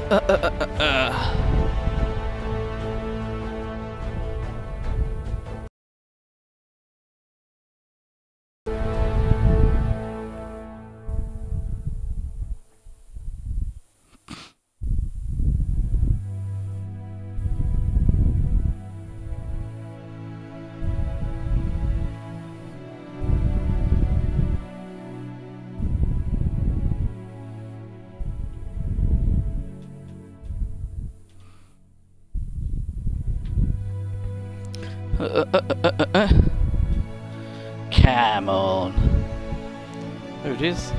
Come on. There it is.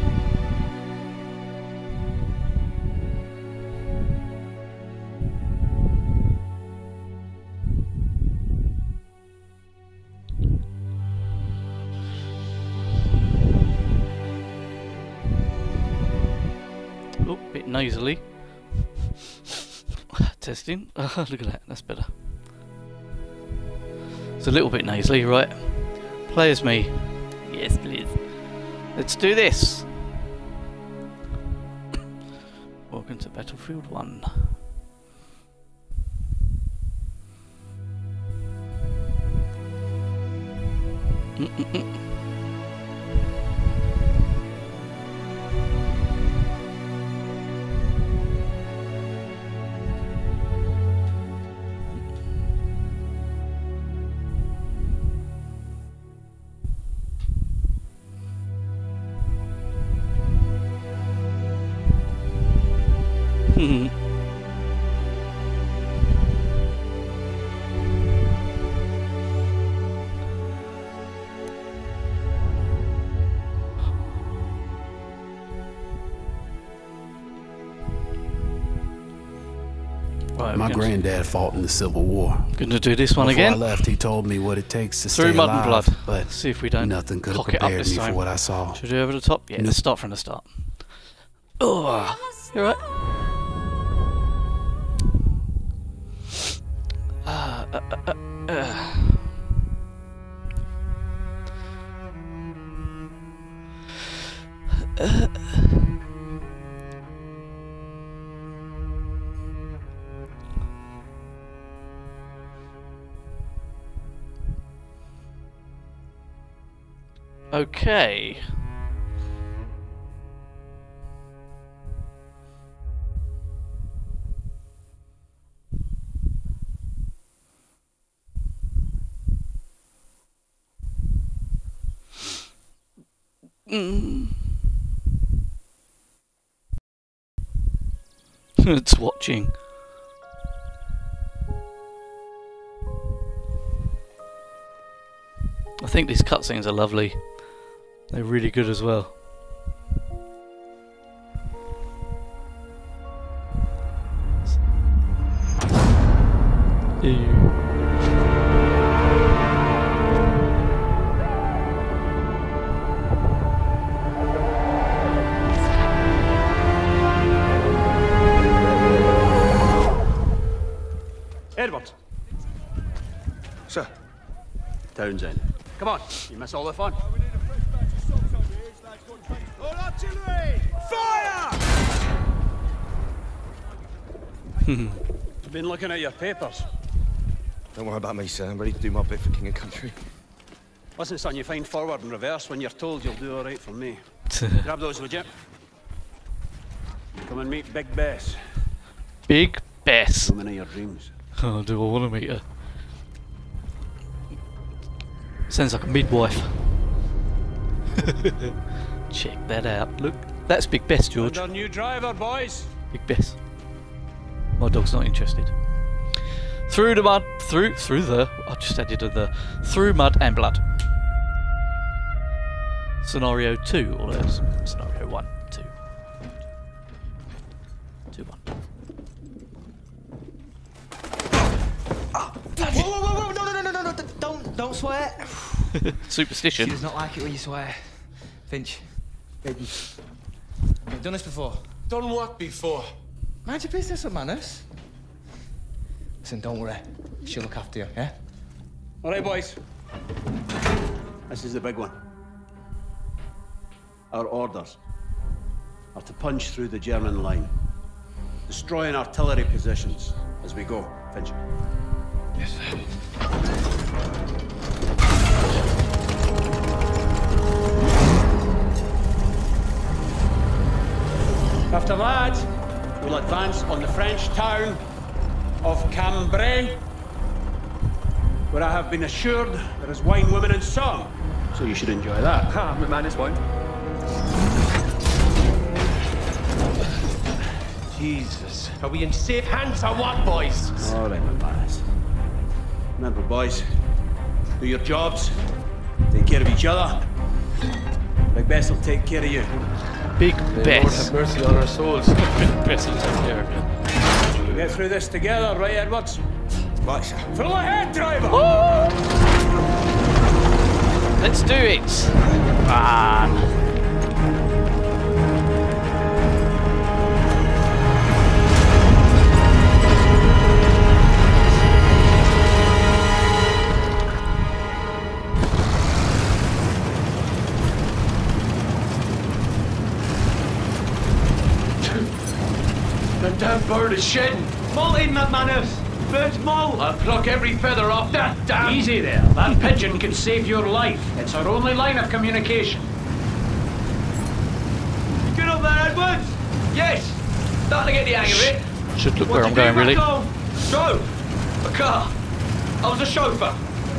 Oh, bit nasally. Testing. Look at that, that's better. It's a little bit nasally, right? Play as me. Yes, please. Let's do this. Welcome to Battlefield 1. Right, my granddad fought in the Civil War. Gonna do this one Before again. I left, he told me what it takes to Through stay mud alive, and blood. but Let's see if we don't nothing could have cock it up prepared this me time. for what I saw. Should we do over the top? Yeah, let's start from the start. Oh, you alright? Okay. It's watching. I think these cutscenes are lovely. They're really good as well. Edward. Sir. Townsend. Come on, you miss all the fun. All artillery! Fire! I've been looking at your papers. Don't worry about me, sir. I'm ready to do my bit for King and Country. Listen, son, you find forward and reverse when you're told you'll do all right for me. Grab those, would you? Come and meet Big Bess. Big Bess. Woman of your dreams. Oh, do I want to meet her? Sounds like a midwife. Check that out. Look, that's Big Bess, George. And our new driver, boys. Big Bess. My dog's not interested. Through the mud, through the. I just added the through mud and blood. Scenario 2, or else scenario 1, 2. 2, 1. Whoa, no, don't swear. Superstition. She does not like it when you swear. Finch, you've done this before. Done what before? Mind your business with manners. Listen, don't worry. She'll look after you, yeah? All right, boys. This is the big one. Our orders are to punch through the German line. destroying artillery positions as we go, Finch. Yes, sir. After that, we'll advance on the French town of Cambrai, where I have been assured there is wine, women, and song. So you should enjoy that. Ah, my man is wine. Jesus. Are we in safe hands or what, boys? All right, my lads. Remember, boys, do your jobs, take care of each other. Big Bess will take care of you. Big Lord Bess. have mercy on our souls. Big Bess will take care of you. We'll get through this together, right, Edwards? Right, sir. Full ahead, driver! Let's do it! Ah. The damn bird is shedding. Molting, McManus. Bird's molt. I'll pluck every feather off that damn... Easy there. That pigeon could save your life. It's our only line of communication. You good up there, Edwards? Yes. Starting to get the hang of it. Should look What where you I'm do going, back really. home? Drove. A car. I was a chauffeur.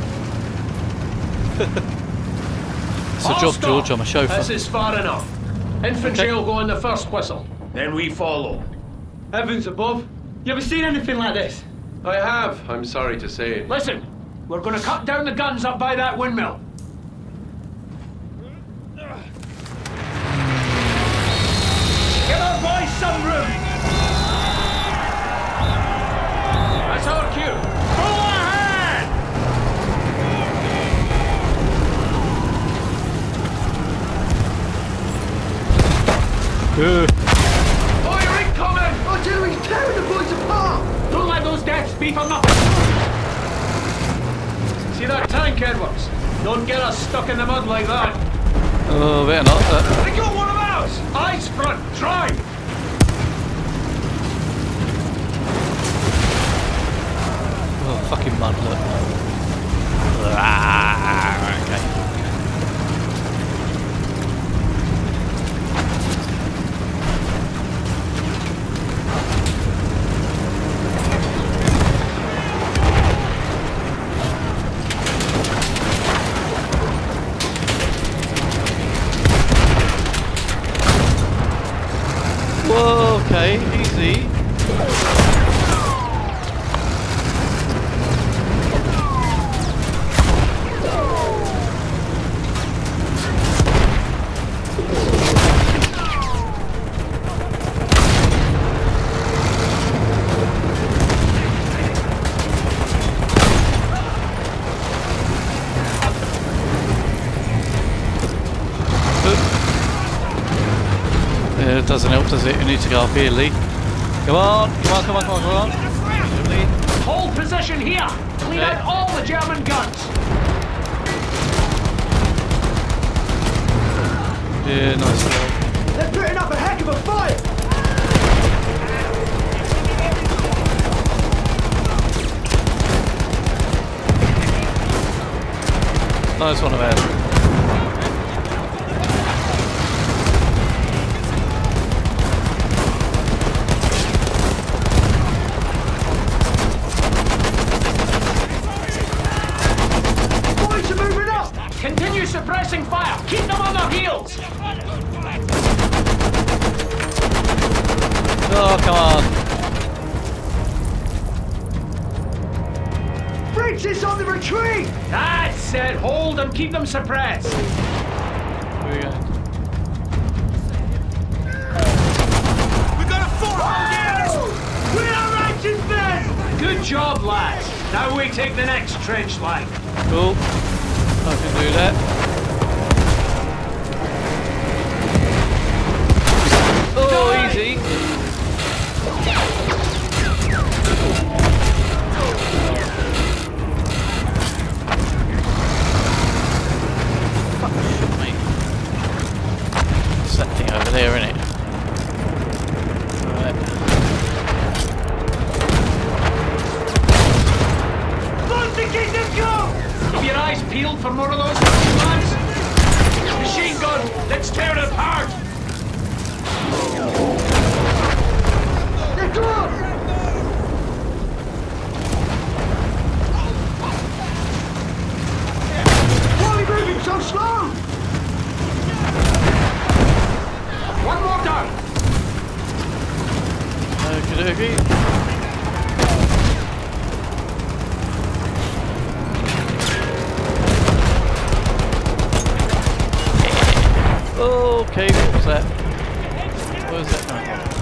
It's a job, George. I'm a chauffeur. This is far enough. Infantry will go on the first whistle. Then we follow. Heavens above. You ever seen anything like this? I have, I'm sorry to say. Listen, we're going to cut down the guns up by that windmill. Give our boys some room. That's our cue. Full ahead! Fire incoming! Artillery's tearing the boys apart! Don't let those deaths be for nothing. See that tank, Edwards? Don't get us stuck in the mud like that. Oh, better not. They got one of ours! Eyes front, drive! Oh, fucking mud, look. Ah, okay. Whoa, okay, easy. Yeah, it doesn't help, does it? You need to go up here, Lee. Come on, come on, come on, come on, come on. Lee. Hold position here! Clean Okay. out all the German guns! Yeah, nice work. They're putting up a heck of a fight! Nice one of ours. Boys are moving up! Continue suppressing fire! Keep them on their heels! Oh, come on. Briggs is on the retreat! That's it! Hold and keep them suppressed! Here we go. We got a foothold here! We're our righteous men! Good job, lads! Now we take the next trench line. Cool. I can do that. Oh, easy. Fuck, shit, mate. It's that thing over there, isn't it? Right. build for more of those lads? Machine gun! Let's tear it apart! Get on! Why are you moving so slow? One more down! Okie dokie. Okay, what was that? What was that?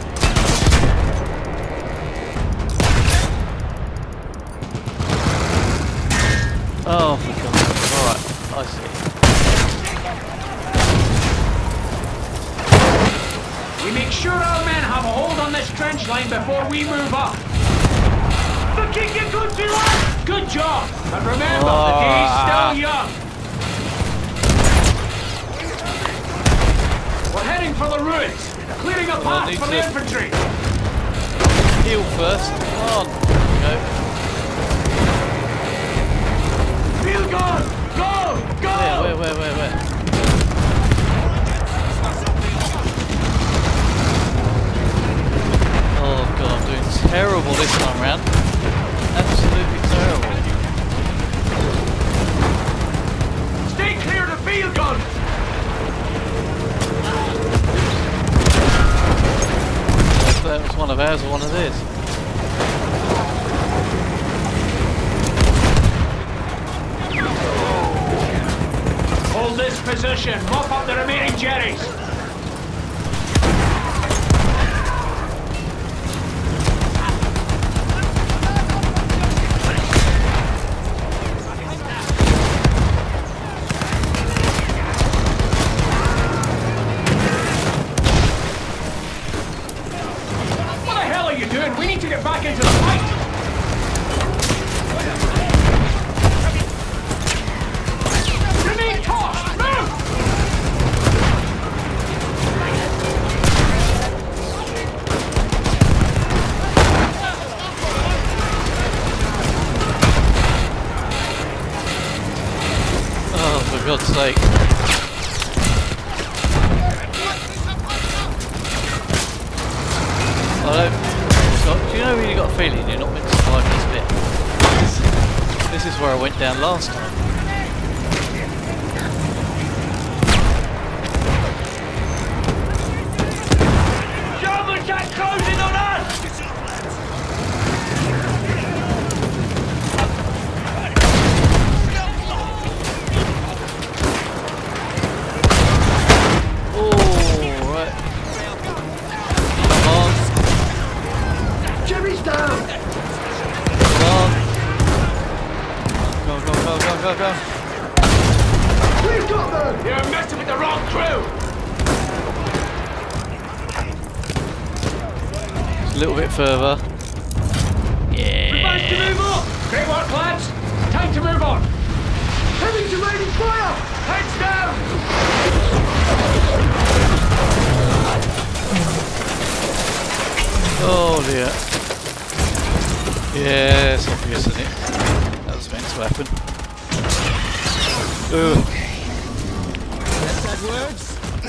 Oh, for God's sake. Alright, I see. We make sure our men have a hold on this trench line before we move up. Looking you good, lad! Good job! And remember, the day's still young. We're heading for the ruins, clearing a path for the infantry. Heal first. Come on. Go. Field gun! Go! Go! Where? Oh god, I'm doing terrible this time round. Absolutely terrible. Stay clear of the field gun! If that was one of ours or one of theirs. Hold this position. Mop up the remaining jerrys. What the hell are you doing? We need to get back into the fight. Grenade toss! Move! Oh, for God's sake. Do you know when you got a feeling you're not meant to survive this bit? This is where I went down last time. German attack closing on us! Oh, right. Come on. Jerry's down! Come on. Go. We've got them! You're messing with the wrong crew! Just a little bit further. We've managed to Yeah. move up! Great work, lads! Time to move on! Heading to raining fire! Heads down! Oh dear. Yeah, it's obvious, isn't it? That was meant to happen. Ugh. That works.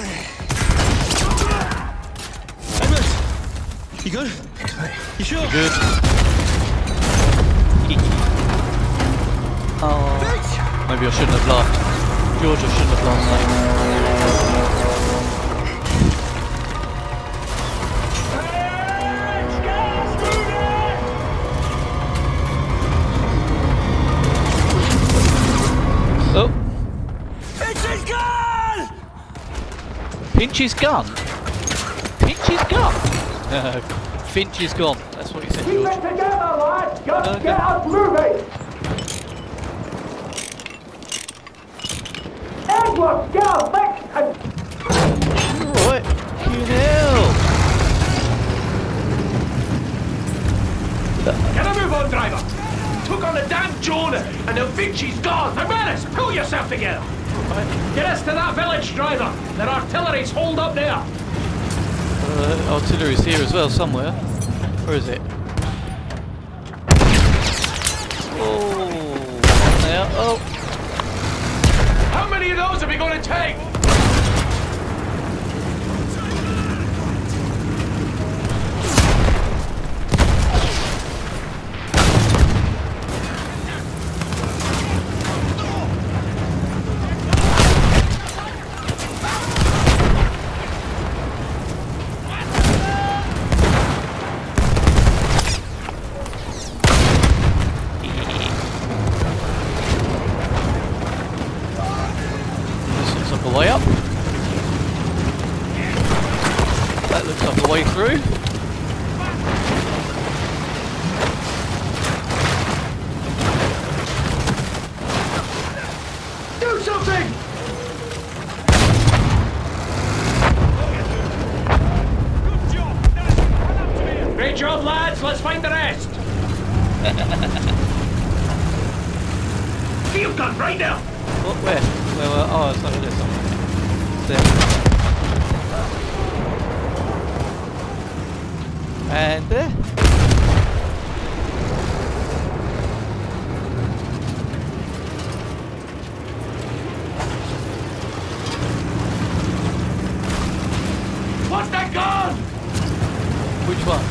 You good? You sure? Good. Oh, maybe I shouldn't have laughed. George, I shouldn't have laughed. Oh. Pinch's gun! Pinch's gun? Pinch's gun? Finch is gone. That's what he said, Keep George. it together, lads! Just Okay. get us moving! Edward, get us back and... Alright. Fucking hell. Get a move on, driver! Took on the damn Jonah, and the Vinci's gone! The menace! Pull yourself together! Get us to that village, driver! Their artillery's holed up there! Artillery's here as well, somewhere. Where is it? Oh, now, oh. gonna take? Way up. That looks like the way through. Do something! Great job, lads. Let's find the rest. Field gun right now. What? Where? Oh, it's over there somewhere. There. And there. What's that gun? Which one?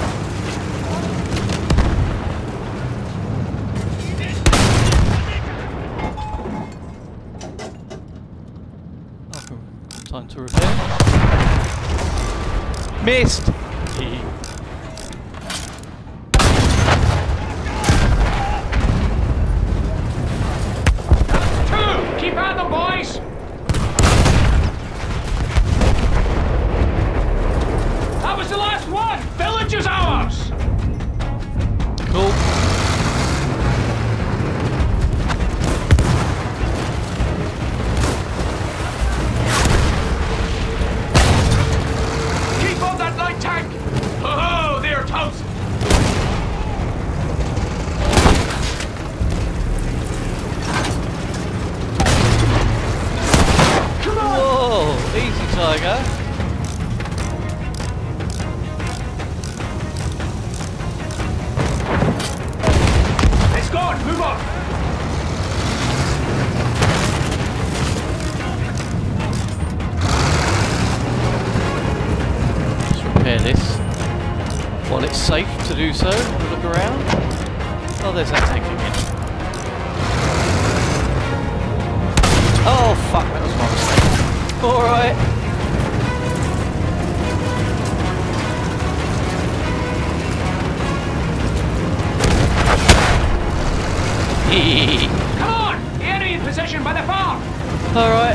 Time to repair. Missed! Keep at them, boys! That was the last one! Village is ours! Cool. Keep on that light tank! Oh, they're toast! Whoa! Easy, Tiger. It's gone! Move on! Let's repair this. While it's safe to do so, look around. Oh, there's that tank again. Oh, fuck, that was my mistake. Alright. Come on! The enemy in position by the farm! Alright.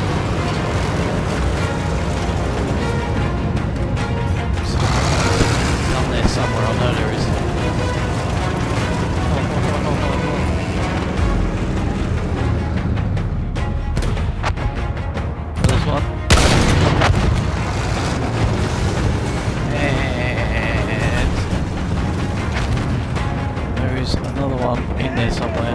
Down there somewhere, I know there is. There's one. And there is another one in there somewhere.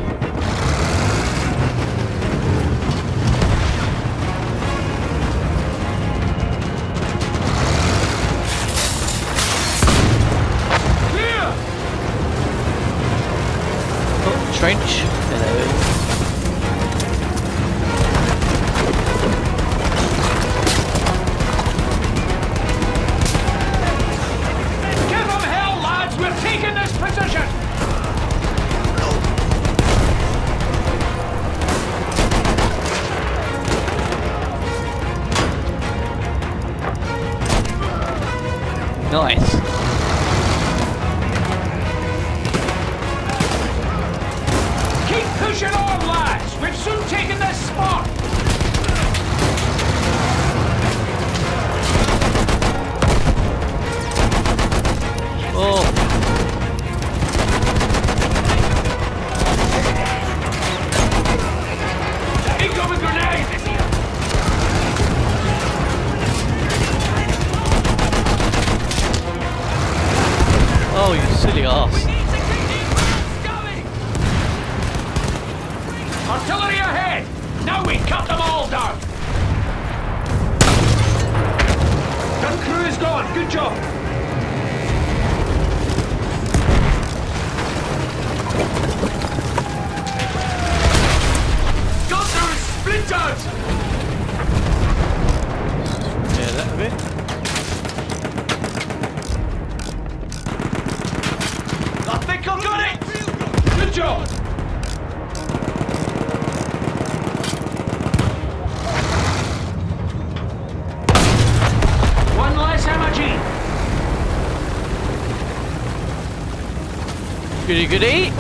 Trench. Hello. Give them hell, lads! We're taking this position! Nice. Keep pushing on, lads! We've soon taken this spot! Oh. Incoming grenade! Oh, you silly ass. Artillery ahead! Now we cut them all down! Gun crew is gone. Good job. Guns are splintered! that a bit. I think I've got it! Good job! One less energy! Goody goody.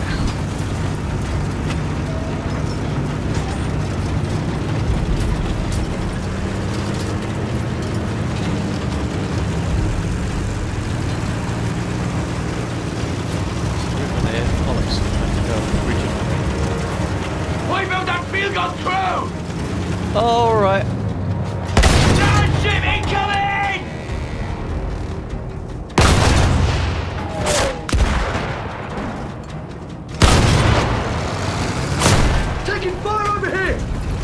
We built that field gun through! All right. Starship incoming! Taking fire over here!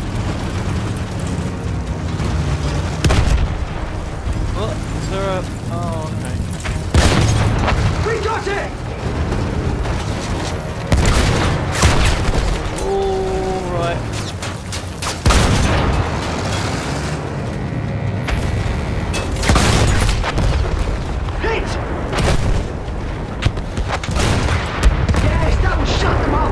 What? Is there a... Oh, okay. We got it! All right. Hit! Yes, that will shut them up!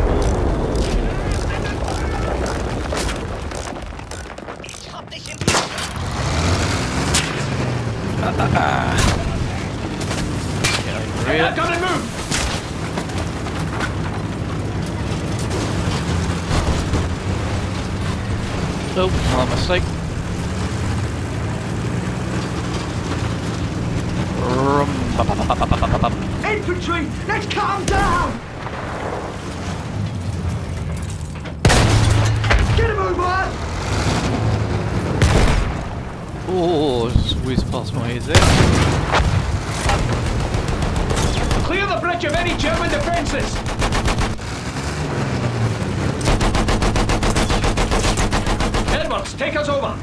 Get over Hey, here. I've got to move! Nope, my mistake. Infantry, let's calm down! Get him over! Oh, just whizzed past my ears there. Clear the bridge of any German defences! Edwards, take us over!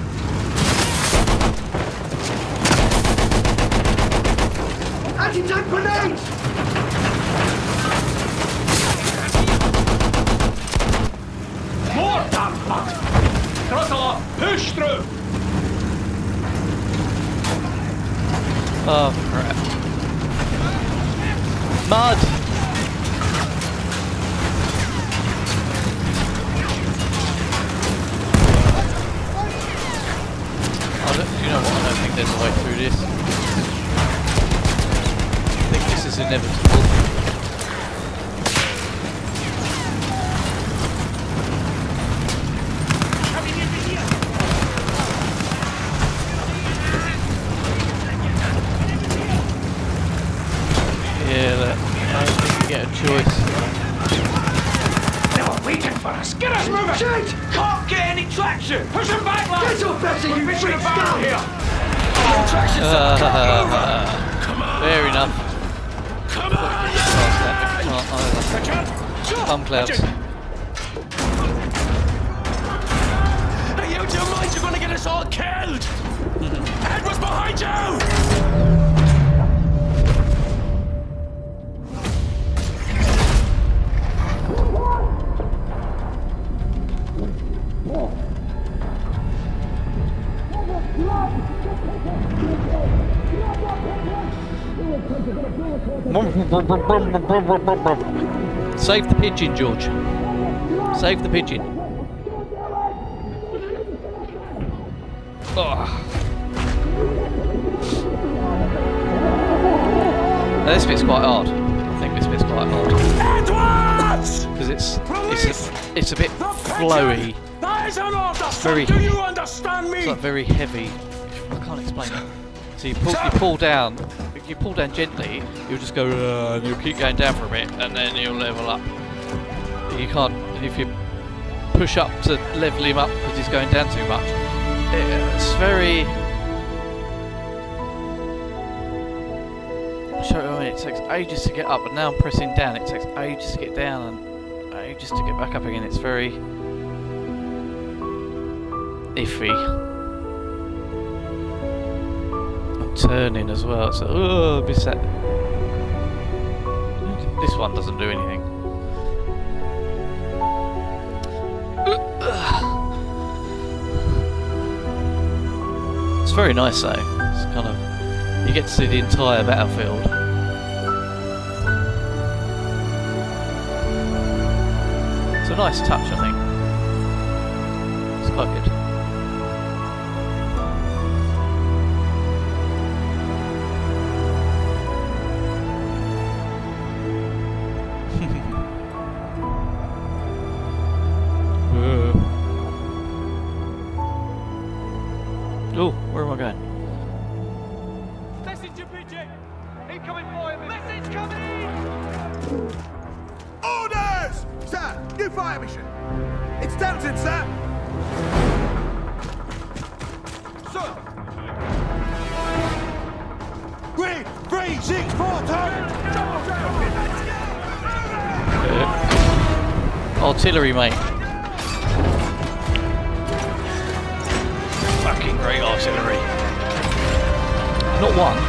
Anti-tank grenades! More damn blood! Throttle up! Push through! Oh, crap. Mud! You know what? I don't think there's a way through this. I think this is inevitable. Yeah, look, I don't think we get a choice. They were waiting for us! Get us moving! Shit! Can't get any traction! Push them back, lads! Get your better, you freak scum! Here! Traction, come on! Fair enough. Come on! Bum clouds. Hey, you two minds, you're gonna get us all killed! Edwards behind you! Save the pigeon, George. Save the pigeon. Oh. Now this bit's quite hard. I think this bit's quite hard Edwards! because it's a bit flowy. That is an order, It's very. do you understand me? It's like very heavy. I can't explain it. So you pull down. If you pull down gently, you'll just go and you'll keep going down for a bit, and then you'll level up. You can't. If you push up to level him up because he's going down too much, it's very. I'll show you. I mean, it takes ages to get up, and now I'm pressing down. It takes ages to get down and ages to get back up again. It's very iffy. Turning as well, so miss that. This one doesn't do anything. very nice though. It's kind of, you get to see the entire battlefield. It's a nice touch, I think. It's quite good. Oh, where am I going? Message to Bridget! Incoming fire! Message coming! Orders! Sir, new fire mission. It's Downton, sir. Sir! 3, 3, 6, 4, turn! Artillery, mate. Fucking great artillery. Not one.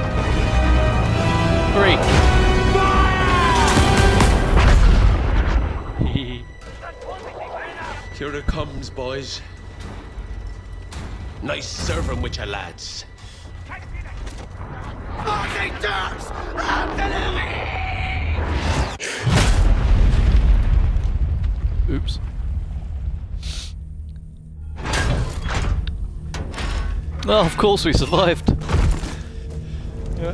3. Here it comes, boys. Nice serving with your lads. Oops. Oh, of course we survived. Yeah.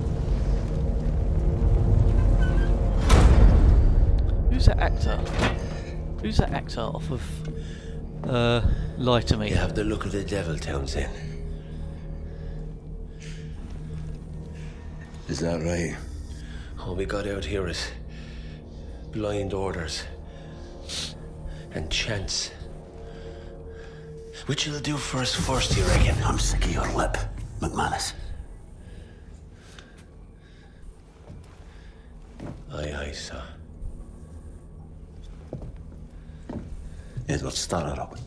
Who's that actor? Who's that actor off of Lie to Me? You have the look of the devil, Townsend. Is that right? All we got out here is blind orders and chance. Which will do for us first, you reckon? I'm sick of your lip, McManus. Aye, aye, sir. Edward, start her up.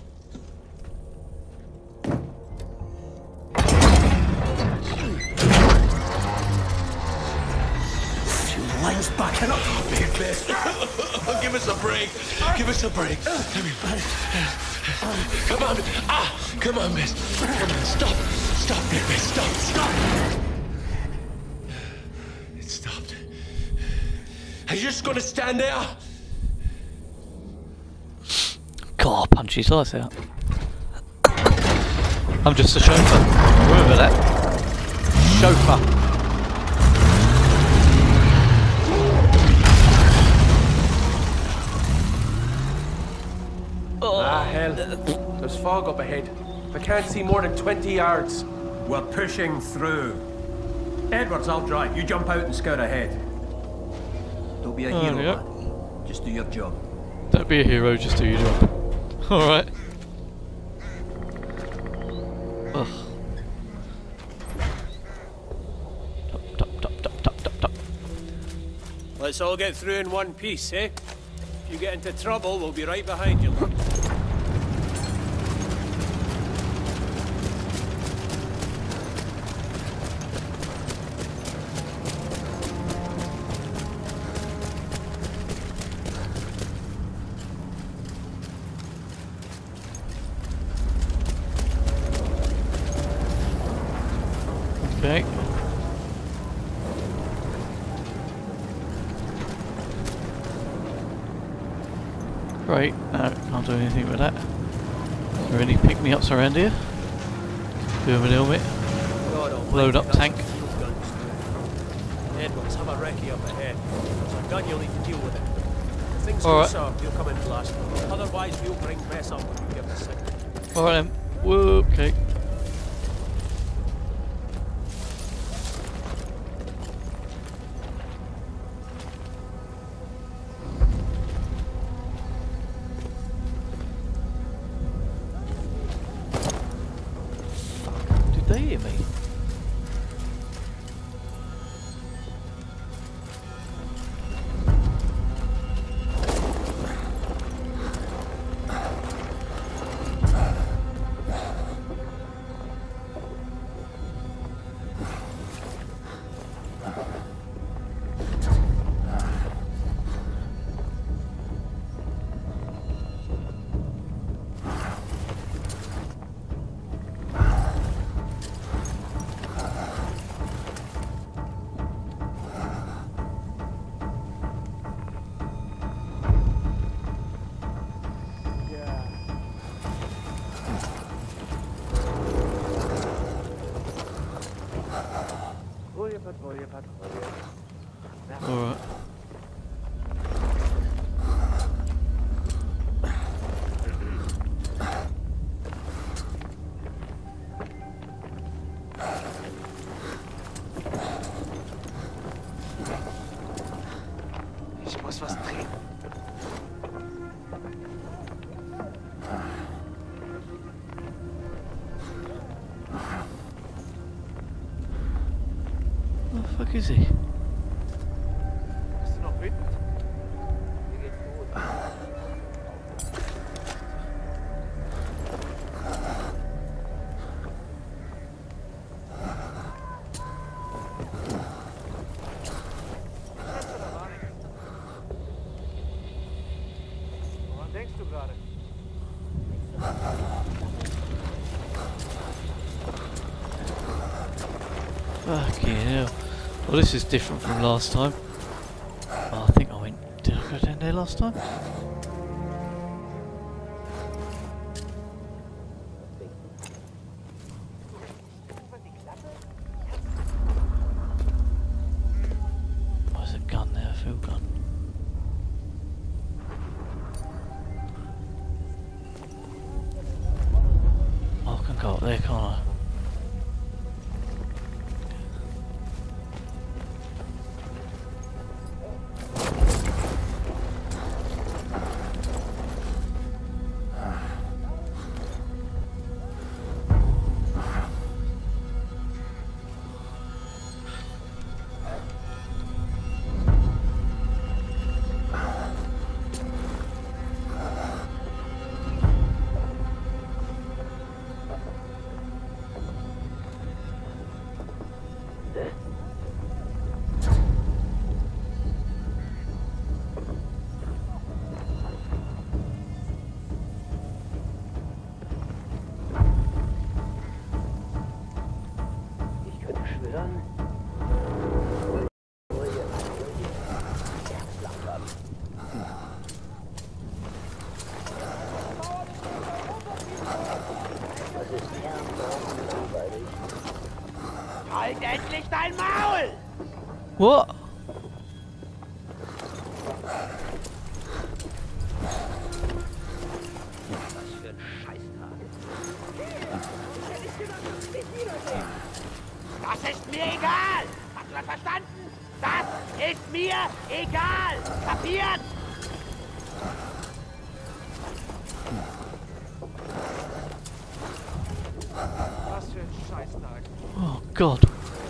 Few lines backing up. Give us a break. Give us a break. Come on. Come on, miss. Come on, stop. Stop, miss. Stop. It stopped. Are you just gonna stand there? God, I'll punch his eyes out. I'm just a chauffeur. Remember that? Chauffeur. Ah, hell. There's fog up ahead. I can't see more than 20 yards. We're pushing through. Edwards, I'll drive. You jump out and scout ahead. Don't be a hero, man. Just do your job. Don't be a hero, just do your job. Alright. Ugh. Top. Let's all get through in one piece, eh? If you get into trouble, we'll be right behind you. Okay. Great. No, can't do anything with that. Are there any pick-me-ups around here? Do have an helmet. Load up tank. Edwards, have a recce up ahead. There's a gun, you'll need to deal with it. If things All go right. south, you'll come in last. Otherwise, we'll bring Bess up when you give the signal. Alright then. Whoa, okay. Did they hear me? Alright. Ich muss was trinken. Where the fuck is he? Bist du noch wütend? Mir geht's gut. Woran denkst du gerade? Fucking hell. Well, this is different from last time. Oh, I think I went... Did I go down there last time? There's a gun there, a field gun. Oh, I can go up there, can't I? Halt endlich dein Maul! What? Was für ein Scheißtag. Das ist mir egal! Hast du das verstanden? Das ist mir egal! Kapiert? Was für ein Scheißtag. Oh God.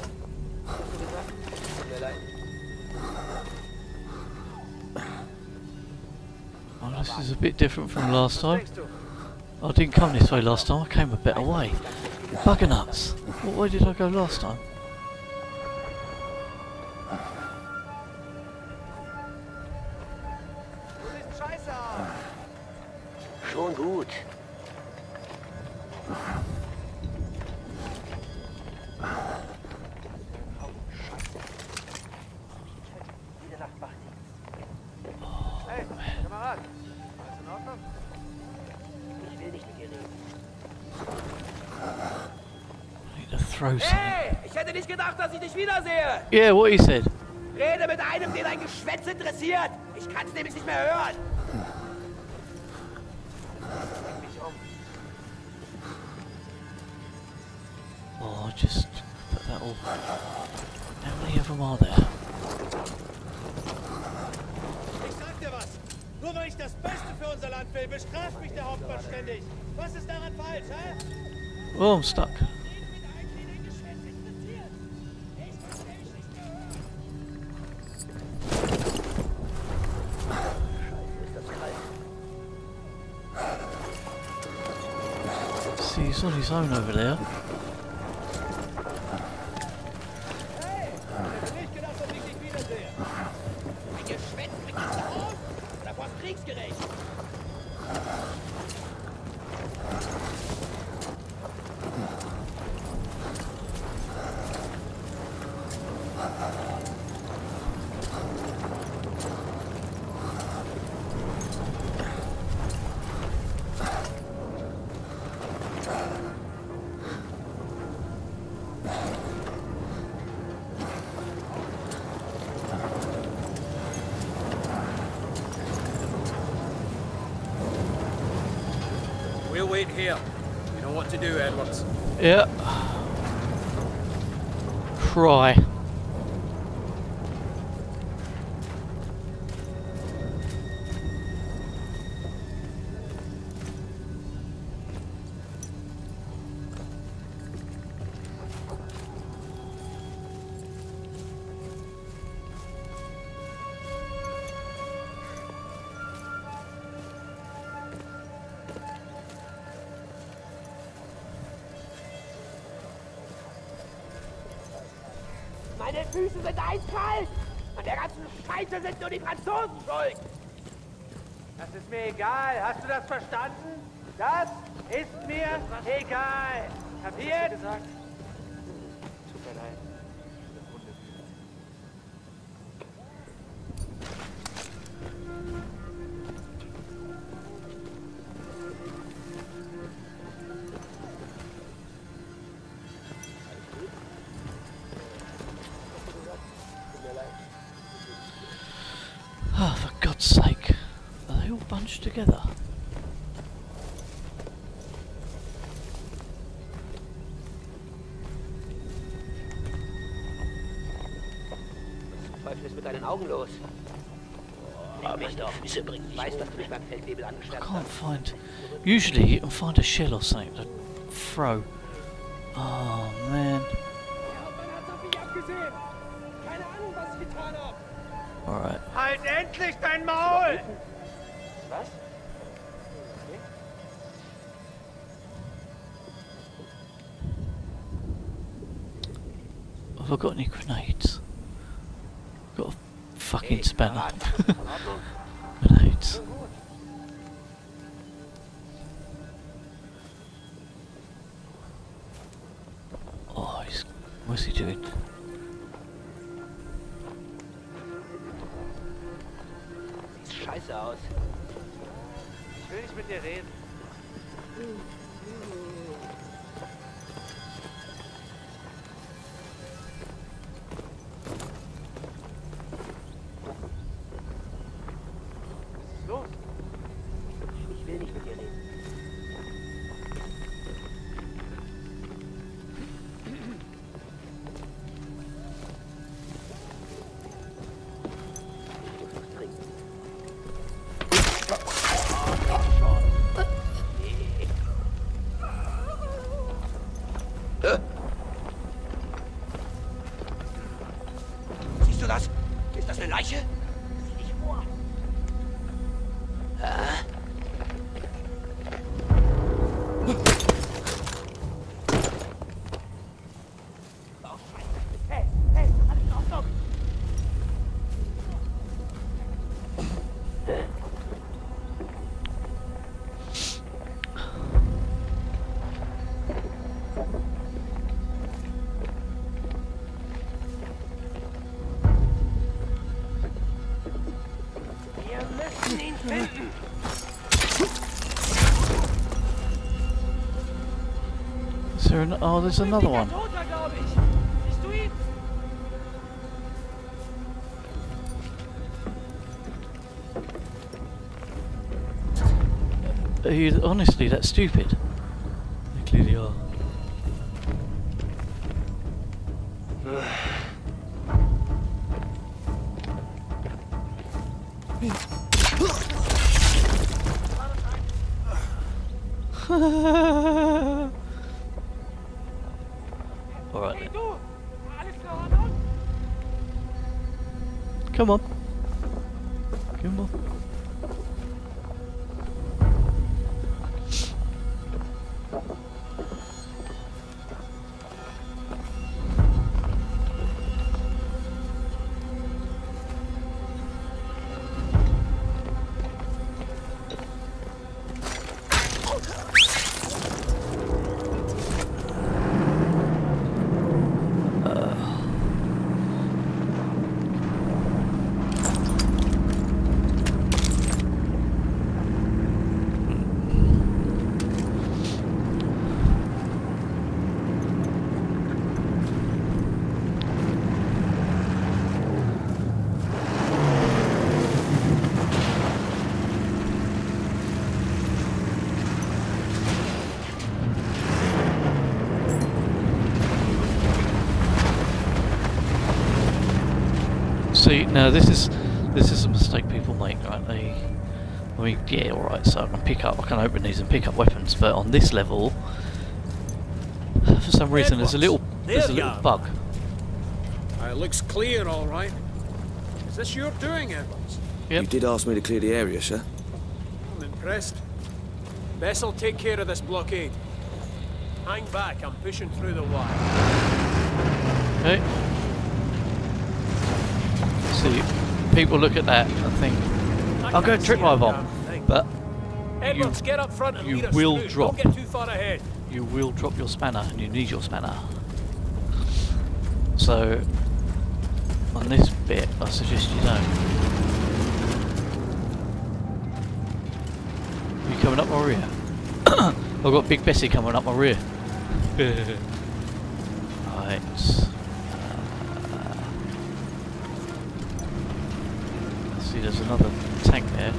Oh, this is a bit different from last time. I didn't come this way last time, I came a better way. Bugger nuts. What way did I go last time? Schon gut. Hey, Kamerad. Alles in Ordnung? Ich will nicht mit dir reden. I need to throw something. Hey! Ich hätte nicht gedacht, dass ich dich wiedersehe! Yeah, what he said. Rede mit einem, den dein Geschwätz interessiert! Ich kann's nämlich nicht mehr hören! Oh, just put that all. How many of them are there? Ich sag dir was. Nur weil ich das Beste für unser Land will, bestraft mich der Hauptmann ständig. Was ist daran falsch, hä? Oh, I'm stuck. See, he's on his own over there. wait here. You know what to do, Edwards. Yeah. Cry. Meine Füße sind eiskalt! An der ganzen Scheiße sind nur die Franzosen schuld! Das ist mir egal, hast du das verstanden? Das ist mir egal! Kapiert? Gesagt. Tut mir leid. Oh, for God's sake. Are they all bunched together? Was Teufel ist mit deinen Augen los? Mich doch. Füße bringen dich weißt, dass du mich beim Feldwebel angeschwärzt hast. I can't find... Usually you can find a shell or something to throw. Oh, man. Alright. Halt endlich dein Maul! Was? Have I got any grenades? Got a fucking spanner. Grenades. Oh, what's he doing? Sieht scheiße aus. Ich will nicht mit dir reden. Los! Ich will nicht mit dir reden. Siehst du das? Ist das eine Leiche? Sieh dich vor! Hey, hey, alles in Ordnung! Wir müssen ihn finden! Is there an... Oh, there's another one. Toter, glaube ich! Siehst du ihn? Are you honestly that stupid? They clearly are. Alright Hey then. du! Alles in Ordnung? Come on. Come on. See, now this is a mistake people make, right? I mean, yeah, alright, so I can open these and pick up weapons, but on this level, for some reason, there's a little bug. It looks clear, all right. Is this your doing, Edwards? Yep. You did ask me to clear the area, sir. I'm impressed. Bess'll take care of this blockade. Hang back, I'm pushing through the wire. Okay. See, people look at that and think, I'll go trip my bomb, but Edwards, get up front and you lead us will through. drop. Don't get too far ahead. You will drop your spanner, and you need your spanner. So, on this bit, I suggest you don't. Are you coming up my rear? I've got Big Bessie coming up my rear. Right. See, there's another tank there.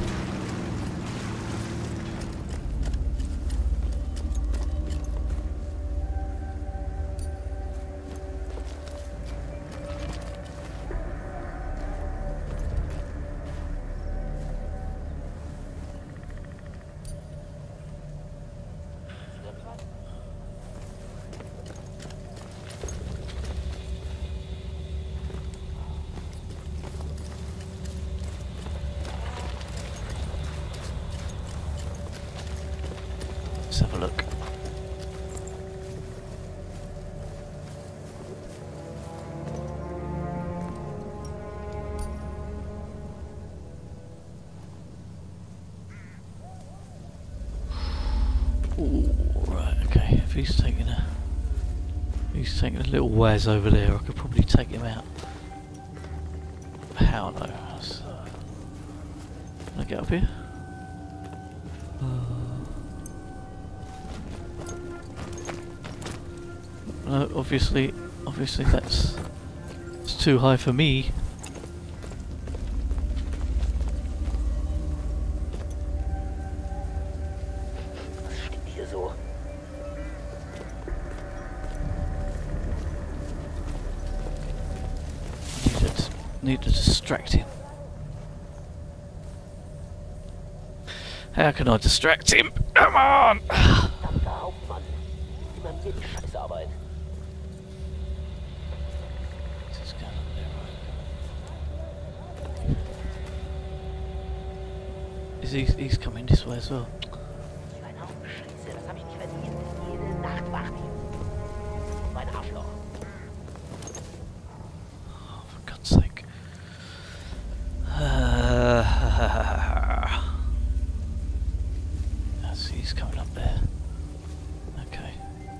Let's have a look. Ooh, right, okay. If he's taking a little waz over there, I could probably take him out. How though? So, can I get up here? No, obviously it's too high for me. Need to distract him. How can I distract him? Come on! He's coming this way as well. Oh, for God's sake. I see he's coming up there. Okay.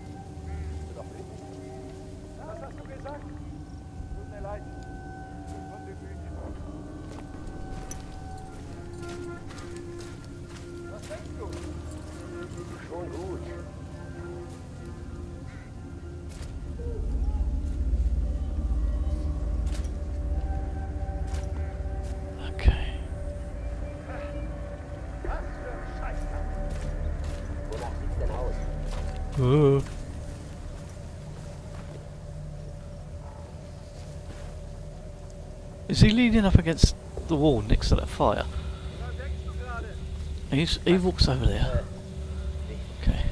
Ooh. Is he leaning up against the wall next to that fire? He walks over there. Okay.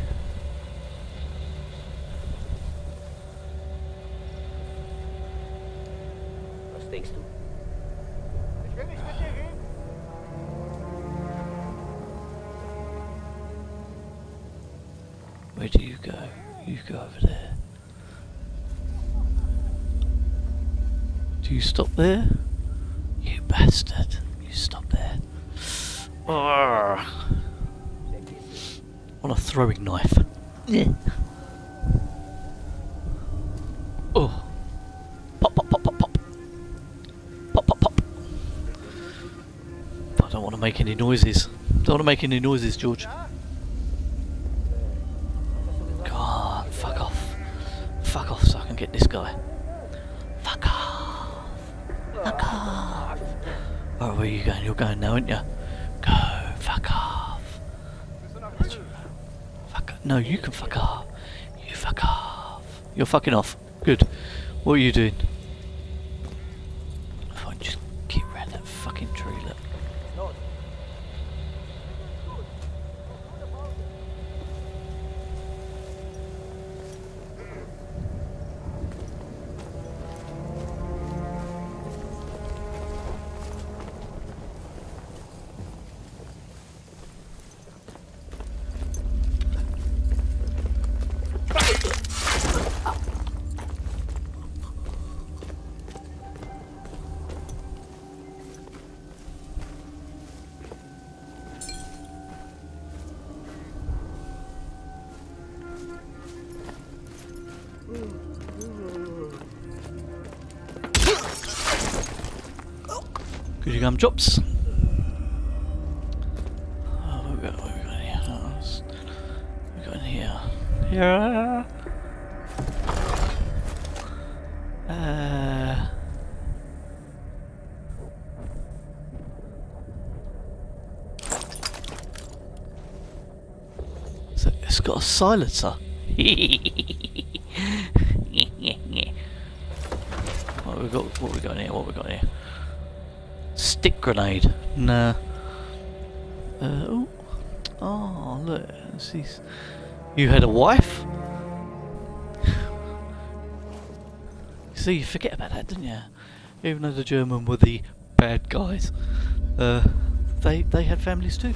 Was denkst du? Ich will nicht mit dir reden. Where do you go? You go over there. Do you stop there? You bastard. You stop there. Arrgh. On a throwing knife. Yeah. Oh. Pop, pop, pop, pop, pop. Pop, pop, pop. I don't want to make any noises. Don't want to make any noises, George. God, fuck off. Fuck off so I can get this guy. Fuck off. Fuck off. Oh, where are you going? You're going now, aren't you? Go. Fuck off. Fuck off. No, you can fuck off. You fuck off. You're fucking off. Good. What are you doing? Fine, just Goody gumdrops. Oh, what we got in here? What we got in here? Here. So it's got a silencer. What we got? What we got in here? What we got in here? Stick grenade. Nah. Oh, look. These. You had a wife? See, you forget about that, didn't you? Even though the German were the bad guys, they had families too.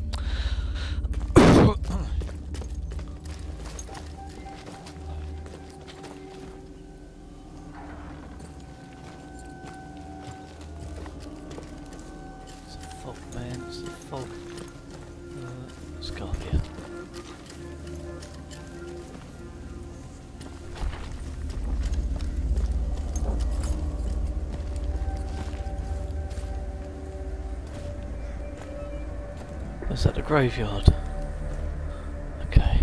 It's a fog, man. It's a fog. Let's go up here. Is that the graveyard? Okay.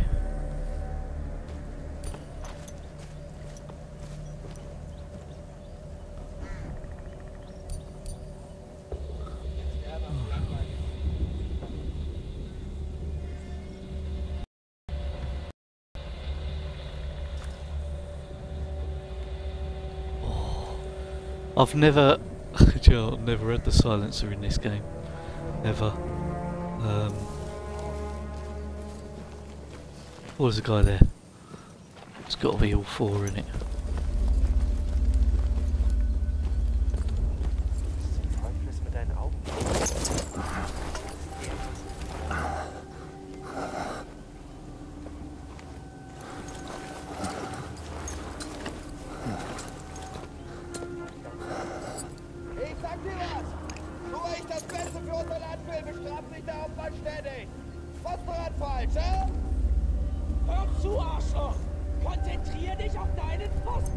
Oh. I've never, I've never had the silencer in this game, ever. Oh, there's a guy there. It's got to be all four in it. Ich sag dir was! Nur weil ich das Beste für unser Land will, bestraft sich der Hauptmann ständig! Was daran falsch, hä? Hör zu, Arschloch! Konzentrier dich auf deinen Posten!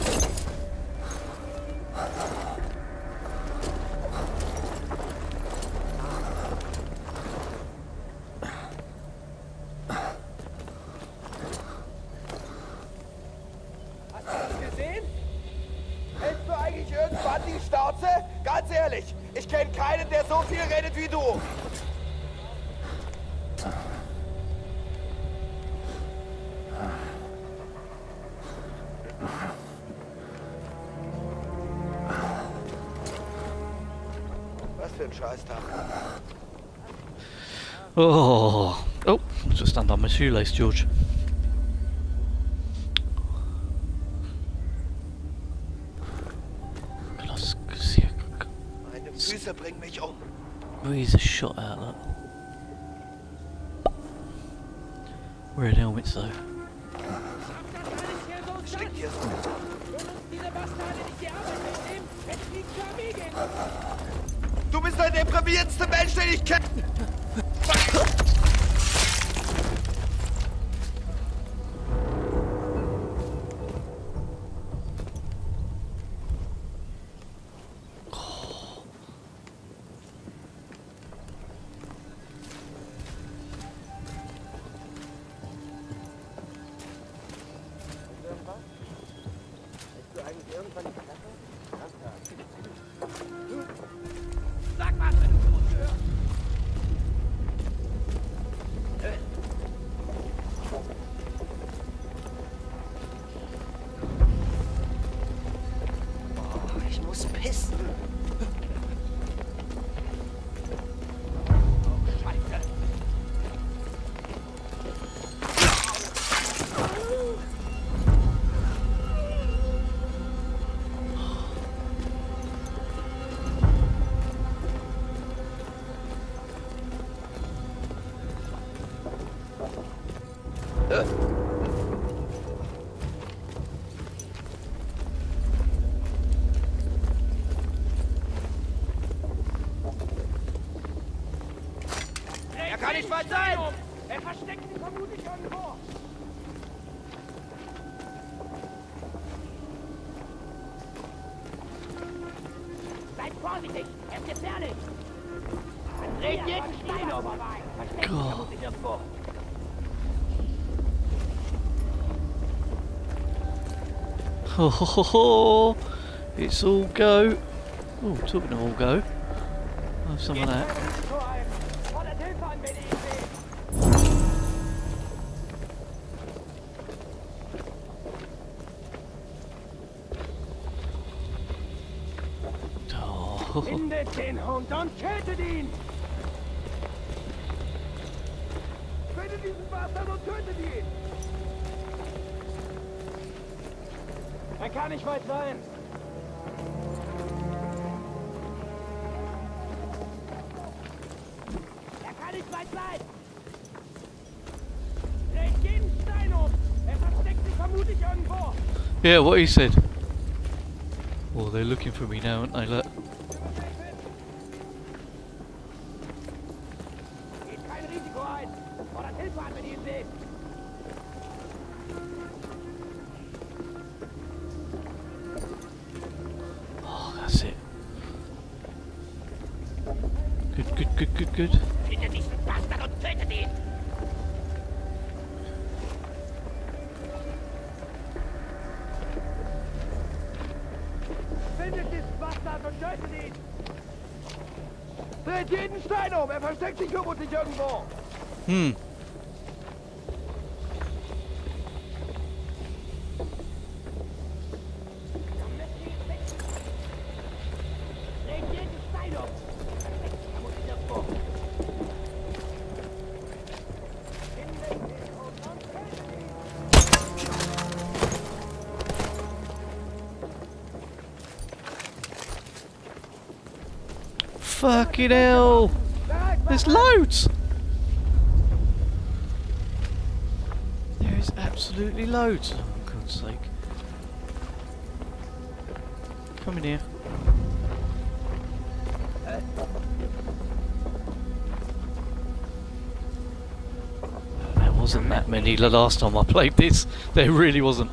Hast du das gesehen? Hältst du eigentlich irgendwann die Schnauze? Ganz ehrlich, ich kenne keinen, der so viel redet wie du! Was für ein Scheißtag. Oh, just undone my shoelace, George. Meine Füße bringen mich um. He's a shot out, look. Wearing helmets though. Stinkt hier so. Du bist der deprimierendste Mensch, den ich kenne! Sag was, wenn du gut gehörst! Oh, ich muss pissen. Oh, Scheiße! Er kann nicht weit sein! Er versteckt sich vermutlich irgendwo! Bleib Vorsichtig, er ist gefährlich. Dreht jeden Stein um. Versteckt sich vermutlich irgendwo. Ho ho ho ho! It's all go. Oh, talking of all go. I'll have some of that. Findet den Hund und tötet ihn! Findet diesen Bastard und tötet ihn! Er kann nicht weit sein! Er kann nicht weit sein! Dreht jeden Stein um! Er versteckt sich vermutlich irgendwo! Yeah, what he said. Oh, they're looking for me now, aren't they? Look. Oh, that's it. Good. Findet diesen Bastard und tötet ihn! Findet diesen Bastard und tötet ihn! Dreht jeden Stein um! Er versteckt sich vermutlich irgendwo! Dreht jeden Stein um! Er versteckt sich vermutlich irgendwo! Fucking hell! There's loads! There is absolutely loads. Oh, for God's sake. Come in here. There wasn't that many the last time I played this. There really wasn't.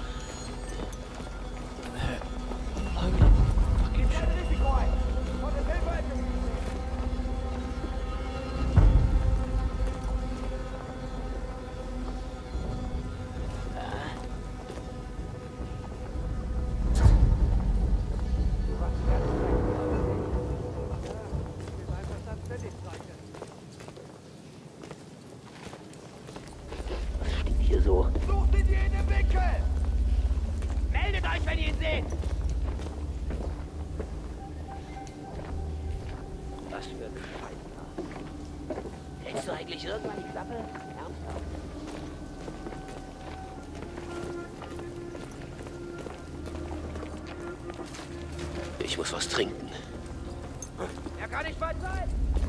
So. Sucht in jedem Winkel! Meldet euch, wenn ihr ihn seht! Was für ein Scheiße. Kriegst du eigentlich irgendwann die Klappe? Ernsthaft? Ich muss was trinken. Er kann nicht weit sein!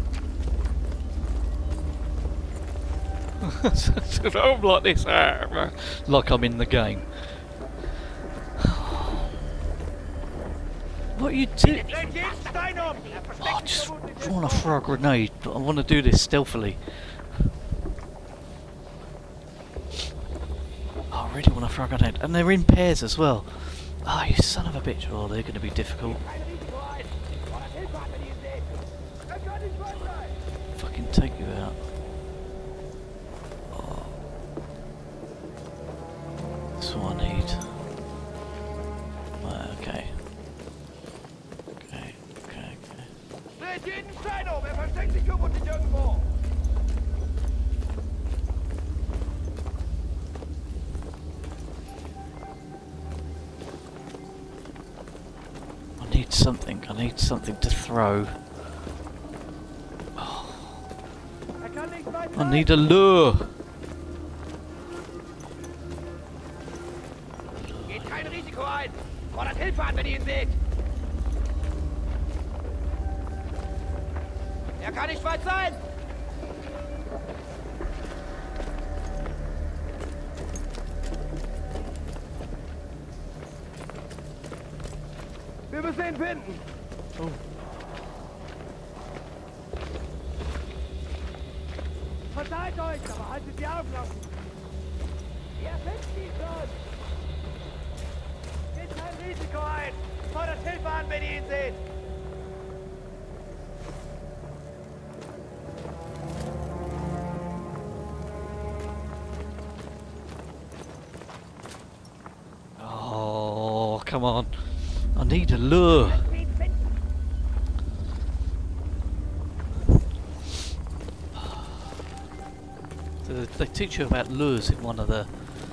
I'm like this, like I'm in the game. What are you doing? Oh, I just want to throw a grenade, but I want to do this stealthily. Oh, I really want to throw a grenade, and they're in pairs as well. Oh, you son of a bitch! Oh, they're going to be difficult. Fucking take you out. That's what I need. Right, okay. Dreht jeden Stein um! Er versteckt sich vermutlich irgendwo! I need something to throw. Oh. I need a lure! Geht kein Risiko ein! Fordert Hilfe an, wenn ihr ihn seht! Er kann nicht weit sein! Wir müssen ihn finden! Oh. Verteilt euch, aber haltet die Augen offen! Ihr findet ihn schon! Geht kein Risiko ein! Fordert Hilfe an, wenn ihr ihn seht! come on. I need a lure. So they teach you about lures in one of the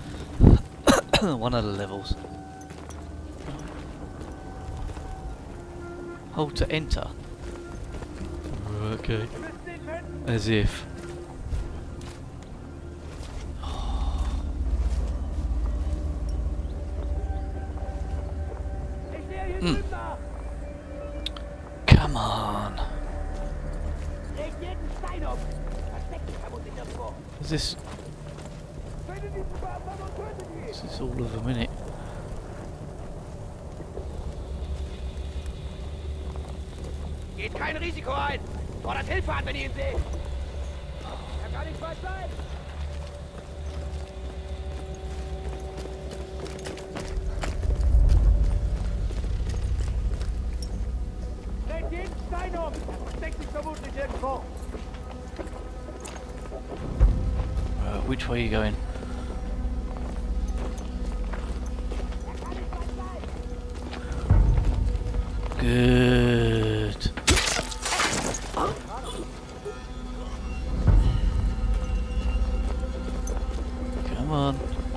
levels. Hold to enter. Okay. As if. Come on. Is this all of a minute? Geht kein Risiko ein. Fordert Hilfe an, wenn ihr ihn seht. Er kann nicht weit sein. Dreht jeden Stein um. Er versteckt sich vermutlich irgendwo. Which way are you going? Good. Come on.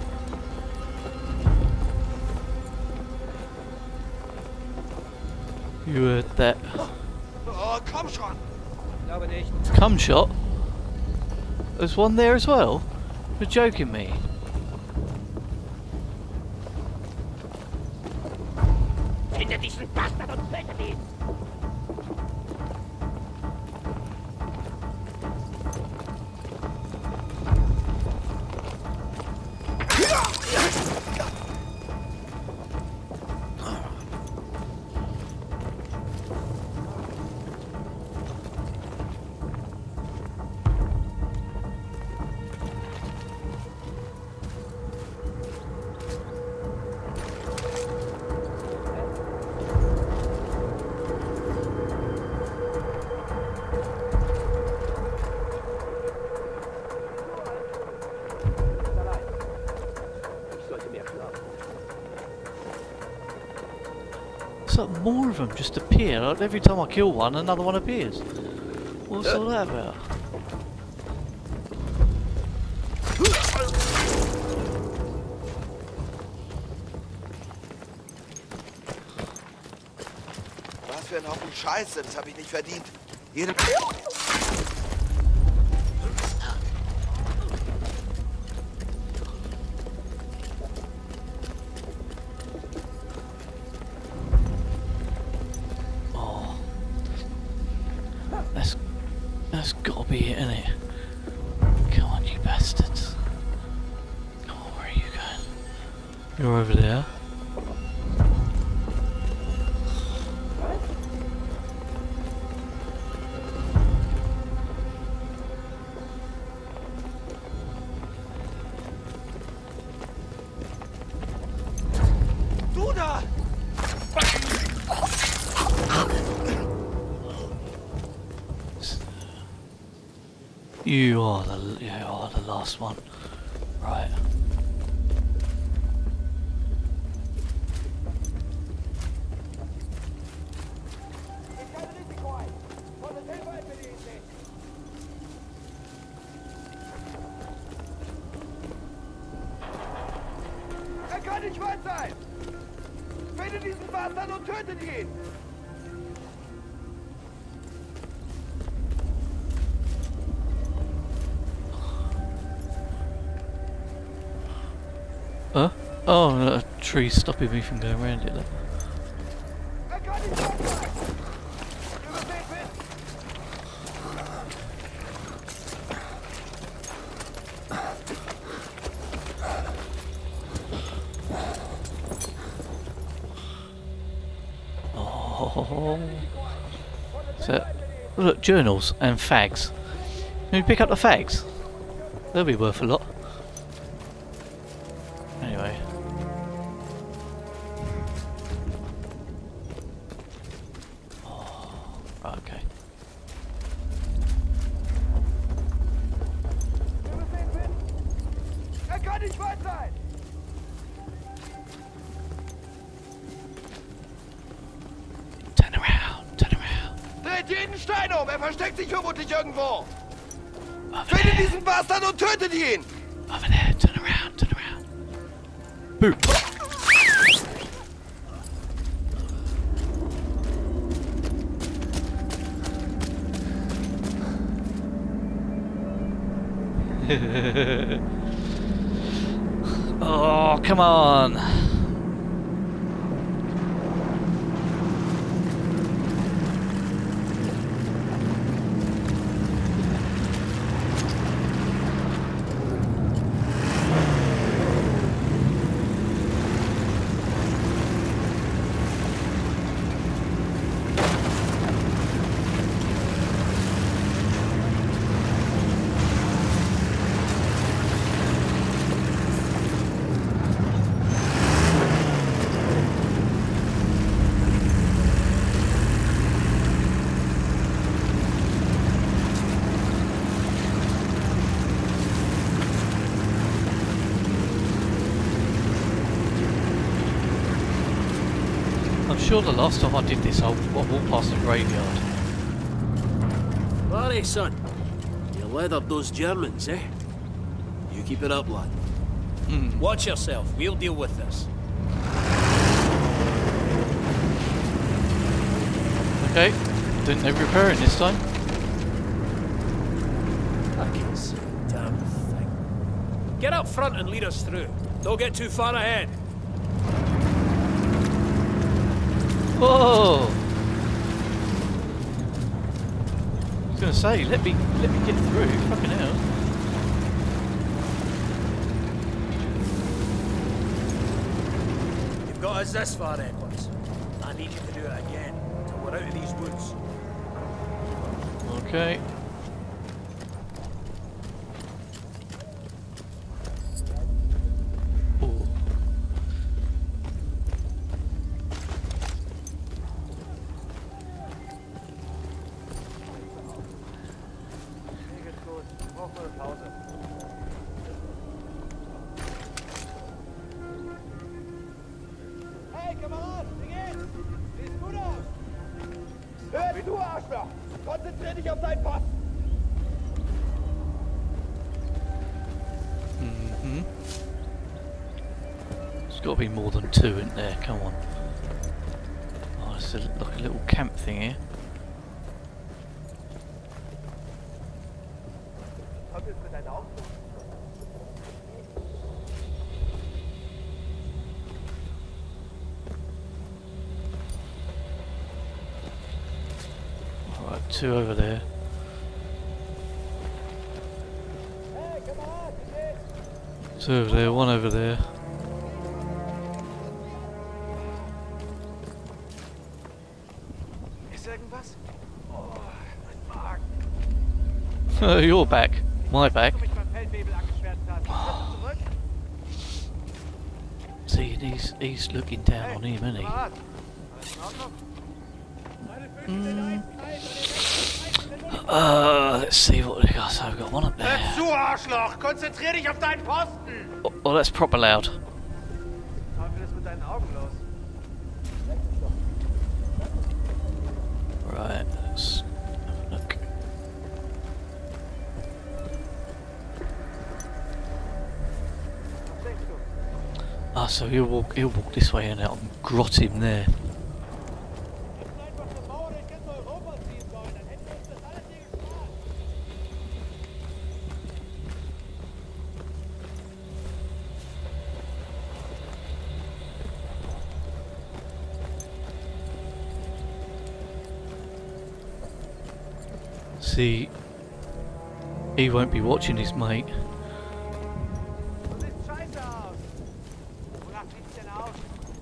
You heard that. Oh, komm schon! Glaube nicht. Cum shot? There's one there as well? You're joking me. Findet diesen Bastard und tötet ihn! So more of them just appear. Like every time I kill one, another one appears. What's all that about? Was für ein Haufen Scheiße, das habe ich nicht verdient. Jede... That's gotta be it, innit? Come on, you bastards. Come on, where are you going? You're over there. Du da! You are the last one. Right. Er kann nicht weit sein! Findet diesen Bastard und tötet ihn! Huh? Oh, a tree stopping me from going around it. Though. Er kann nicht weit sein! Übersehen wird! Oh. So, look, journals and fags. Can we pick up the fags? They'll be worth a lot. Anyway. Oh, right, okay. Er kann nicht weit sein! Fallt jeden Stein um! Er versteckt sich vermutlich irgendwo! Findet diesen Bastard und tötet ihn! Over there, turn around, turn around. Boom! Oh, come on! I'm sure the last time I did this, I walked past the graveyard. Barry, son, you led up those Germans, eh? You keep it up, lad. Watch yourself. We'll deal with this. Okay, didn't they repair it this time? I can see a damn thing. Get up front and lead us through. Don't get too far ahead. Whoa! I was gonna say, let me get through. Fucking hell! You've got us this far, Edwards. I need you to do it again till we're out of these woods. Okay. Hey, Kamerad, wie geht's? Siehst gut aus. Hör du, Arschloch! Konzentrier dich auf deinen Posten! There's got to be more than two, isn't there? Come on. Oh, it's like a little camp thing here. Kommt jetzt mit deinen Augen? Alright, two over there. Hey, Kamerad, wie geht's? Two over there, one over there. Ist irgendwas? Oh, mein Magen. Oh, you're back. My back. Mich beim Feldwebel angeschwärzt hast. Zurück? See, he's looking down on him, isn't he? Kamerad, alles in Ordnung? Let's see what we got. So we've got one up there. Hör zu, Arschloch! Konzentrier dich auf deinen Posten! Oh, well, that's proper loud. Teufel ist mit deinen Augen los. Right, let's have a look. Was denkst du? Ah, so he'll walk this way and I'll grot him there. Hätten einfach eine Mauer durch ganz Europa ziehen sollen, dann hätten wir uns das alles hier gespart. See, he won't be watching his mate. Du siehst scheiße aus. Wonach sieht's denn aus?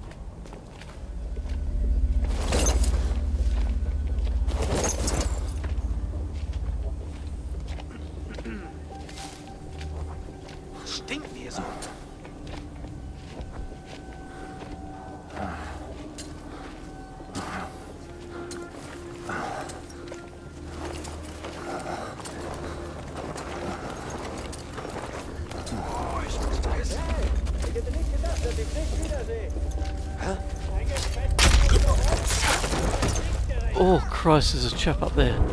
Stinkt hier so. Ich hätte nicht gedacht, dass ich dich wiedersehe. Hä? Ein Gefecht. Oh Christ, there's a chap up there.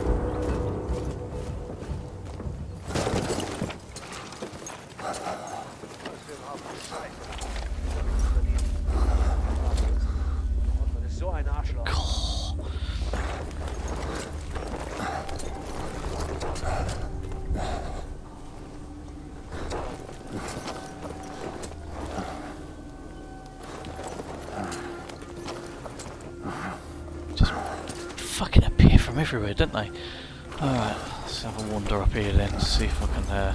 Fucking appear from everywhere, don't they? Alright, let's have a wander up here then, see if I can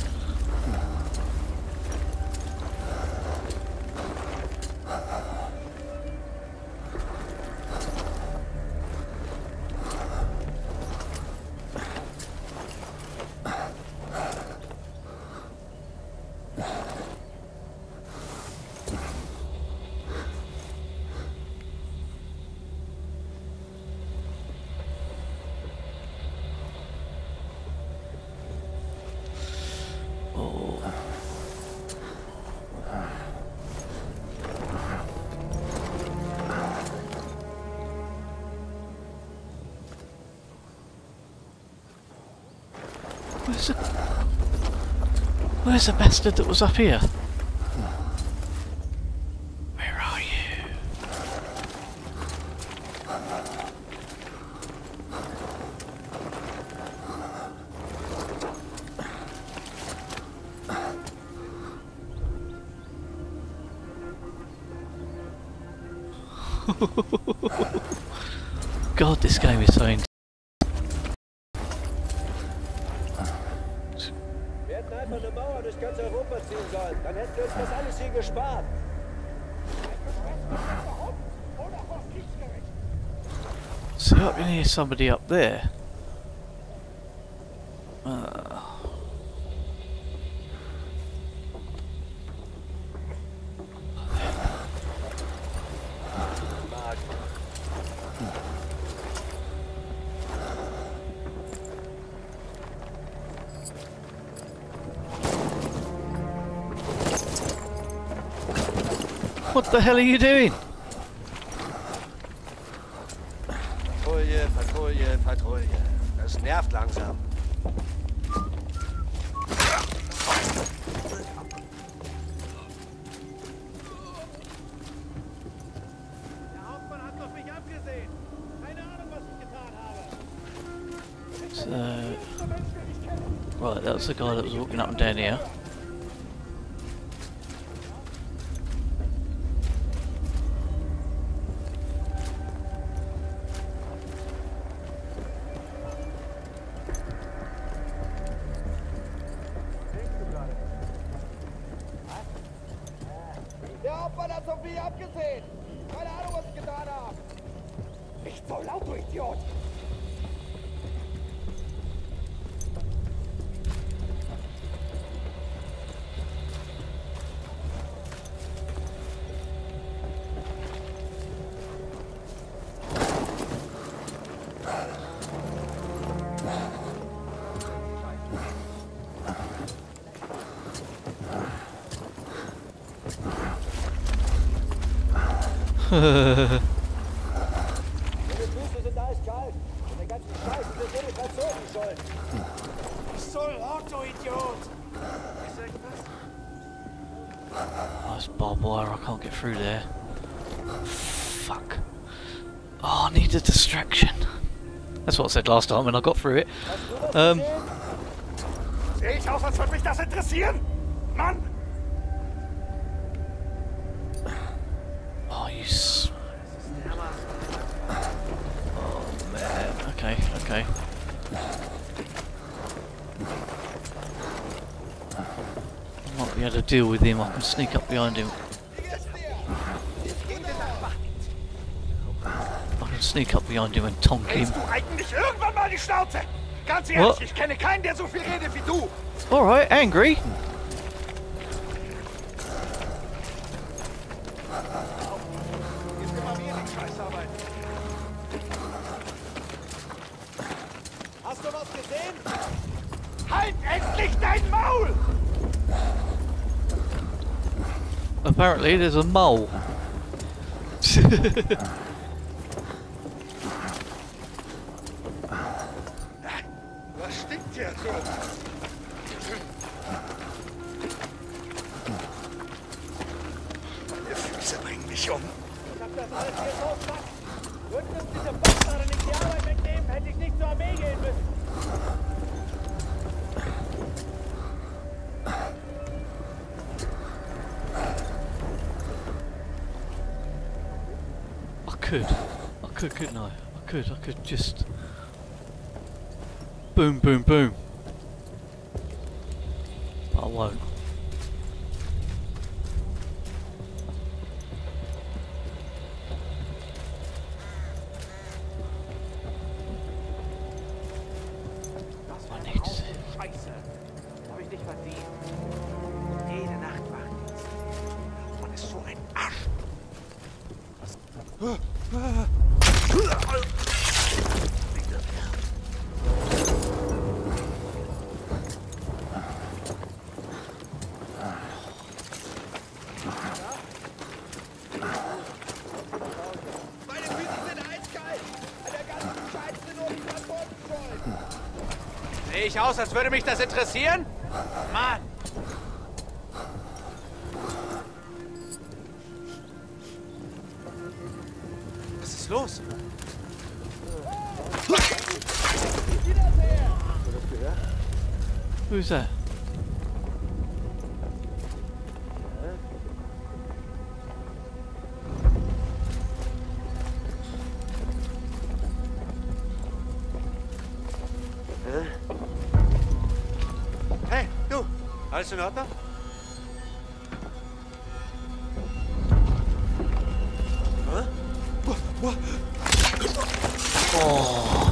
Where's the bastard that was up here? Where are you? God, this game is so intense. Einfach eine Mauer durch ganz Europa ziehen sollen. Dann hätten wir uns das alles hier gespart. So I can hear somebody up there. What the hell are you doing? Patrouille, Patrouille, Patrouille. Das nervt langsam. Der Hauptmann hat auf mich abgesehen. Keine Ahnung, was ich getan habe. So, right, that was the guy that was walking up and down here. Der Hauptmann hat auf mich abgesehen. Keine Ahnung, was ich getan habe. Nicht so laut, du Idiot. Meine Füße sind eiskalt. Und den ganzen Scheiß sind nur die Franzosen schuld. Was soll laut, du Idiot? Oh, it's barbed wire, I can't get through there. Fuck. Oh, I need a distraction. That's what I said last time when I got through it. Sehe ich aus, als würde mich das interessieren? Mann! Oh, you oh, man. Okay, okay. I might be able to deal with him. I can sneak up behind him. I can sneak up behind him and tonk him. Hältst du eigentlich irgendwann mal die Schnauze? Ganz ehrlich, ich kenne keinen, der so viel redet wie du. Alright, angry. Hast du was gesehen? Halt endlich dein Maul! Apparently there's a mole. Sie bringen mich um. Ich hab das alles hier so satt. Würden uns diese Bastarde nicht die Arbeit wegnehmen, hätte ich nicht zur Armee gehen müssen. I could, couldn't I? I could just boom, boom, boom. But I won't. I need to see. Scheiße. Hab ich nicht verdient. Jede Nacht Wachdienst. Man ist so ein Arsch. Meine Füße sind eiskalt. An der ganzen Scheiße nur die Transporten schuld. Sehe ich aus, als würde mich das interessieren? Mann! Was ist los? Who's that? Hey, du! Alles in Ordnung? Oh.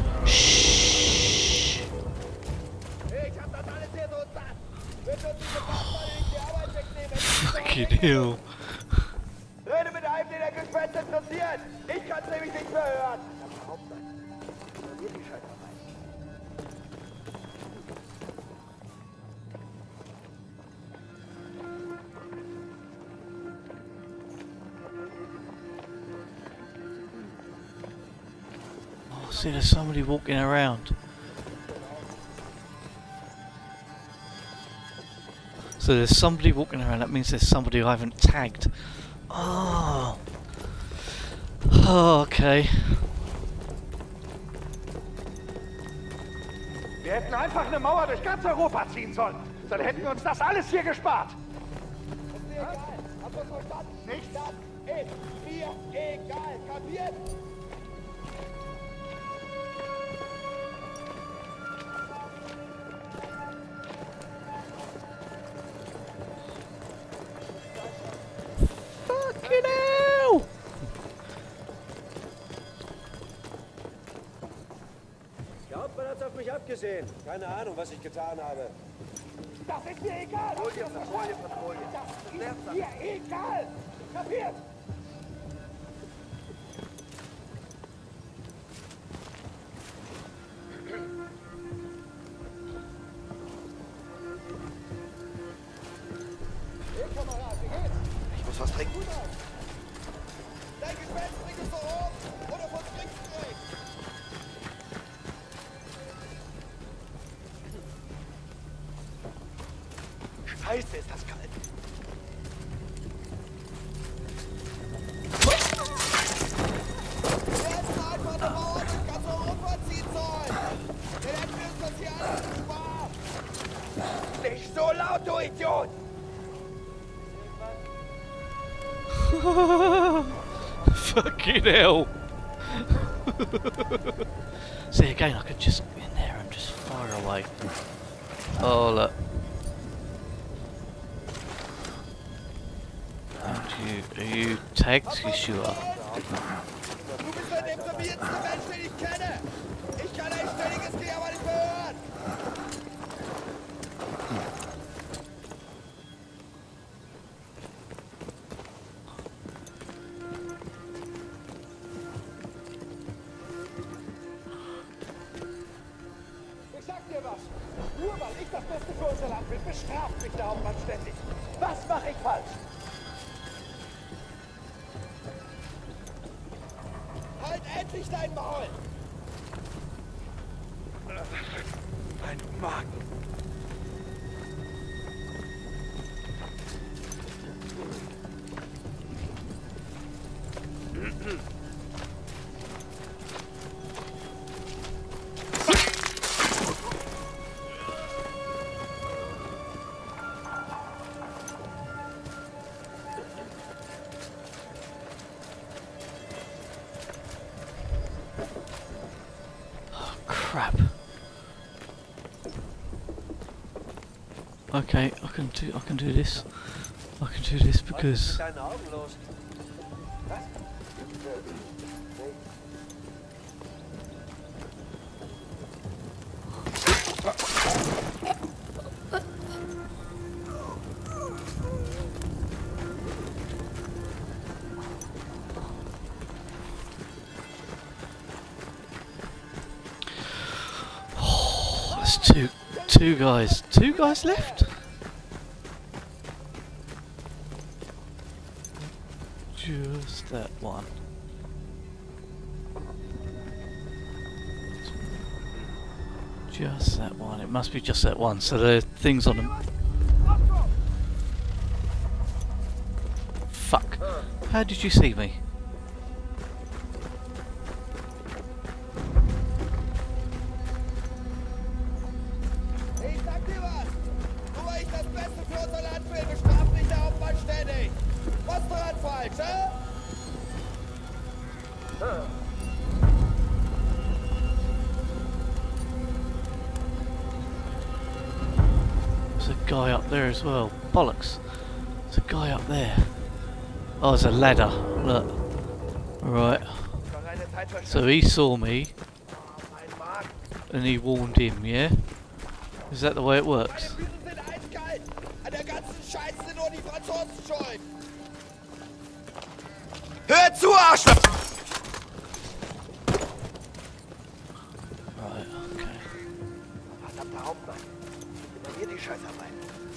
Shh. Ich hab das alles hier so satt. Würden uns diese Bastarde nicht die Arbeit wegnehmen. Fucking hell. Rede mit einem, den der Gespenst interessiert. Ich kann's nämlich nicht mehr hören. Oh, see, there's somebody walking around. So there's somebody walking around. That means there's somebody I haven't tagged. Oh. Oh, okay. Wir hätten einfach eine Mauer durch ganz Europa ziehen sollen. Dann hätten wir uns das alles hier gespart. Ist mir egal. Habt ihr verstanden? Nicht? Das ist mir egal. Kapiert? Fucking hell! Der Hauptmann hat's auf mich abgesehen. Keine Ahnung, was ich getan habe. Das ist mir egal. Patrouille, Patrouille, Patrouille. Das ist mir egal. Kapiert? Hey, Kamerad, wie geht's? Ich muss was trinken. Dein Gespenst bringt uns doch um. Oder von Trinken direkt. Scheiße, ist das kalt. Wir hätten einfach eine Mauer durch ganz Europa ziehen sollen. Dann hätten wir uns das hier alles gespart. Nicht so laut, du Idiot! Fucking hell! See, again, I could just get in there and just fire away. Oh, look. And are you tagged? You sure? Du bist der deprimierendste Mensch, den ich kenne. Ich kann ein ständiges Gejammer nicht mehr hören. Ich sag dir was. Nur weil ich das Beste für unser Land will, bestraft mich der Hauptmann ständig. Was mache ich falsch? Halt endlich dein Maul! Mein Magen. crap. Okay, I can do this. I can do this because there's two guys left. Just that one. Just that one. It must be just that one. So there are things on them. Fuck. How did you see me? Ich sag dir was! Nur weil ich das Beste für unser Land will, bestraft mich der Hauptmann ständig! Was daran falsch, hä? There's a guy up there as well. Bollocks. There's a guy up there. Oh, there's a ladder. Look. Right. So he saw me. And he warned him, yeah? Is that the way it works? Hör zu, Arschloch! Right, okay. Verdammter Hauptmann. Gib mir die Scheißarbeit.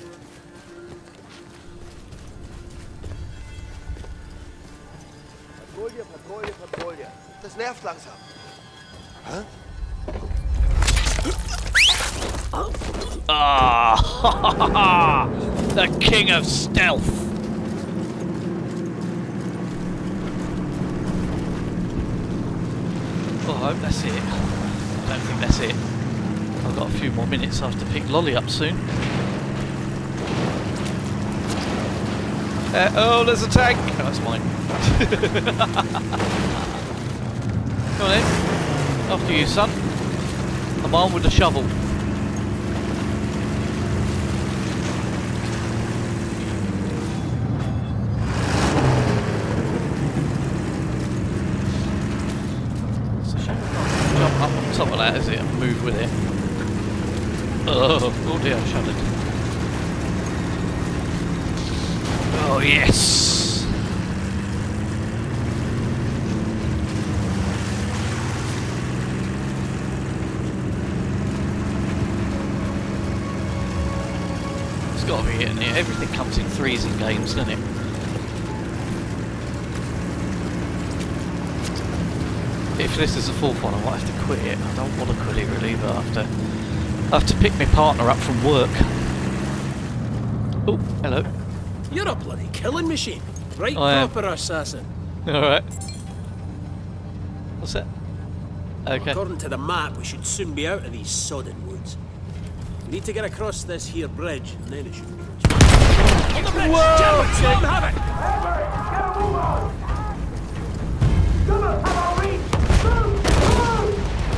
Patrouille, Patrouille, Patrouille. Das nervt langsam. Hä? Ah, the king of stealth. Oh, I hope that's it. I don't think that's it. I've got a few more minutes. I have to pick Lolly up soon. Oh, there's a tank. Oh, that's mine. Come on in. After you, son. I'm on with the shovel. Jump up on top of that, is it? And move with it. Oh dear, I shuddered. Oh yes! It's got to be hitting it. Everything comes in threes in games, doesn't it? If this is the fourth one, I might have to quit it. I don't want to quit it really, but I have to pick my partner up from work. Oh, hello. You're a bloody killing machine. Right proper assassin. Alright. What's that? Okay. According to the map, we should soon be out of these sodden woods. We need to get across this here bridge, and then it should be much better. On the bridge! Gentlemen, let them have it! Get a move on! Come on, have a reach! Move! Move!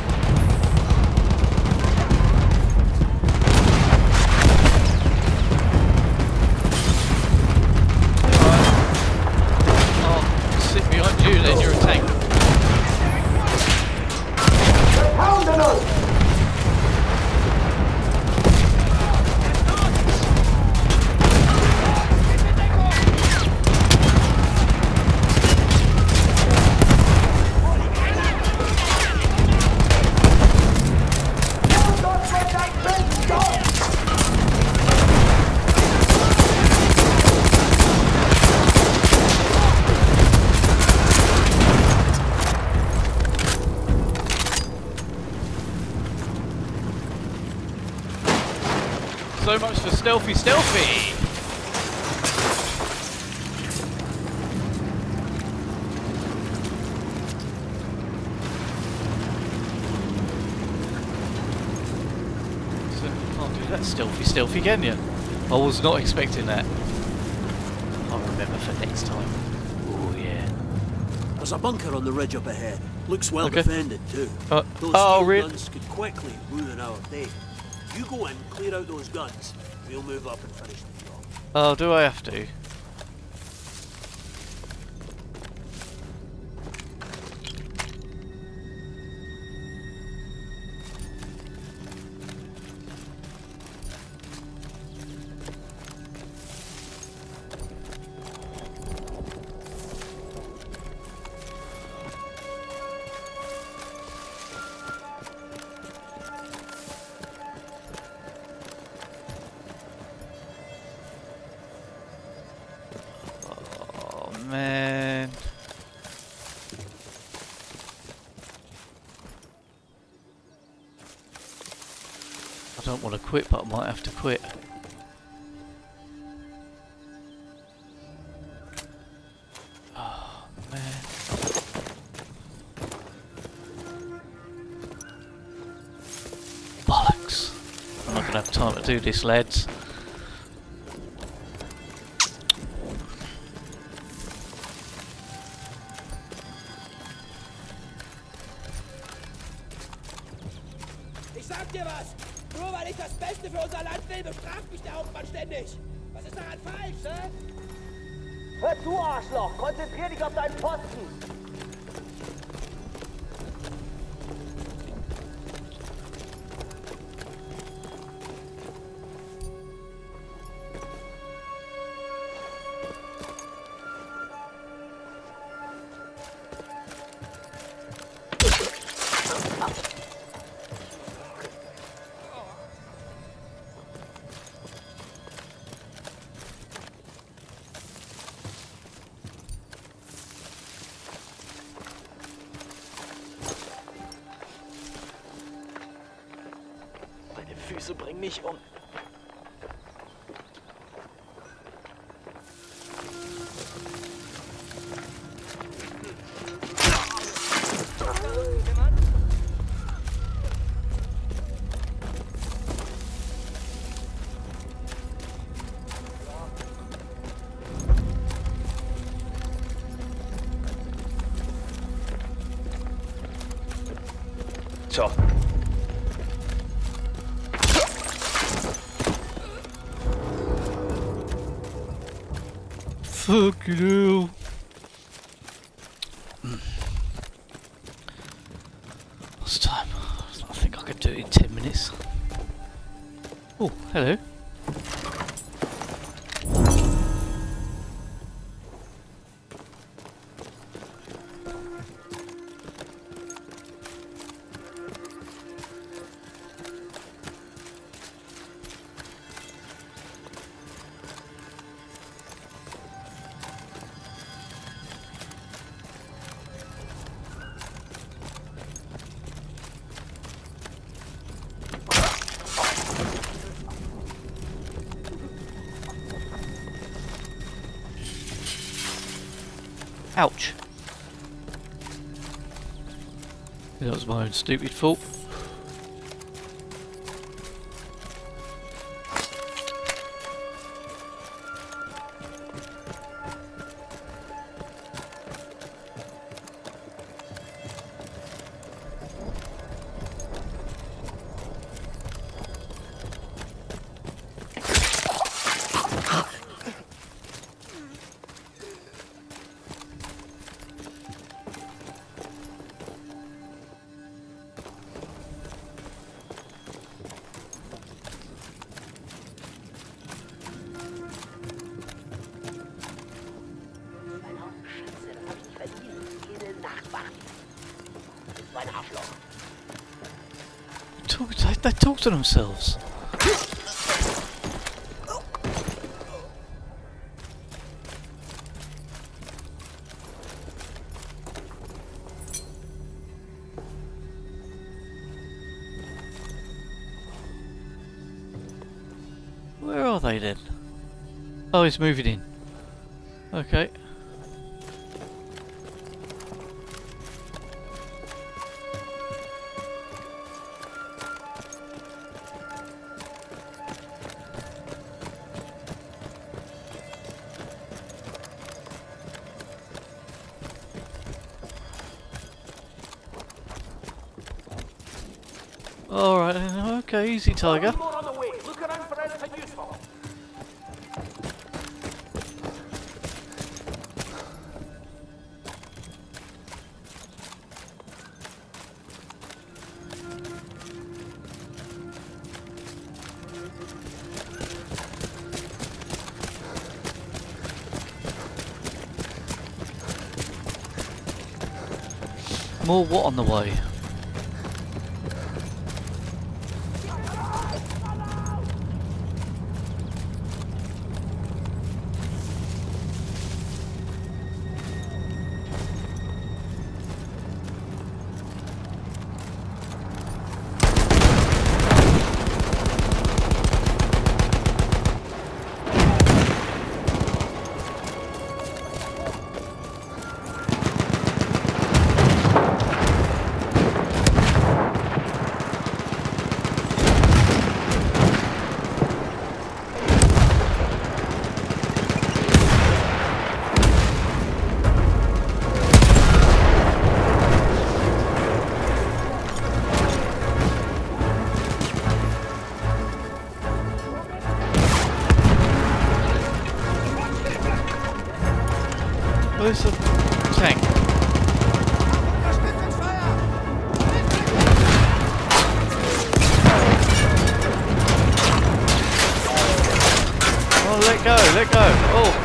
I'll sit behind you, then you're a tank. They're pounding us! So much for stealthy. So you can't do that stealthy, can you? I was not expecting that. I'll remember for next time. Oh yeah. There's a bunker on the ridge up ahead. Looks well defended too. Those really? guns could quickly ruin our day. You go in, clear out those guns. We'll move up and finish the job. Oh, do I have to? Man. I don't want to quit, but I might have to quit. Oh, man. Bollocks. I'm not going to have time to do this, lads. Ich sag dir was! Nur weil ich das Beste für unser Land will, bestraft mich der Hauptmann ständig! Was ist daran falsch, hä? Hör zu, Arschloch! Konzentrier dich auf deinen Posten! Füße bringen mich um. So. Fuck you. What's the time? I think I could do it in 10 minutes. Oh, hello. Ouch. That was my own stupid fault. They talk to themselves. Where are they then? Oh, he's moving in. Okay. Alright, okay, easy, Tiger. More on the way. Look around for anything useful. More what on the way? Where's the tank? Oh, let go, let go. Oh.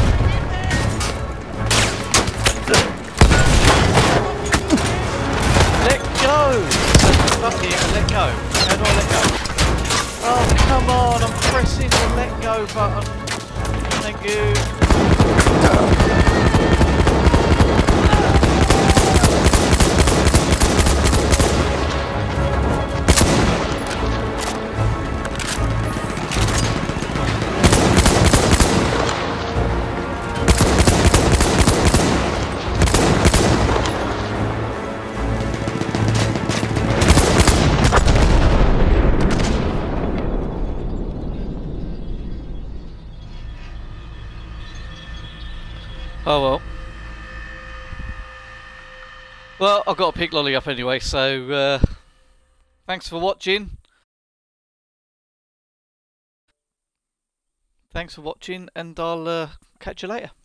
Let go! Fuck it, let go. How do I let go? Oh, come on, I'm pressing the let go button. Thank you. Oh well. Well, I've got a pig lolly up anyway, so thanks for watching. Thanks for watching, and I'll catch you later.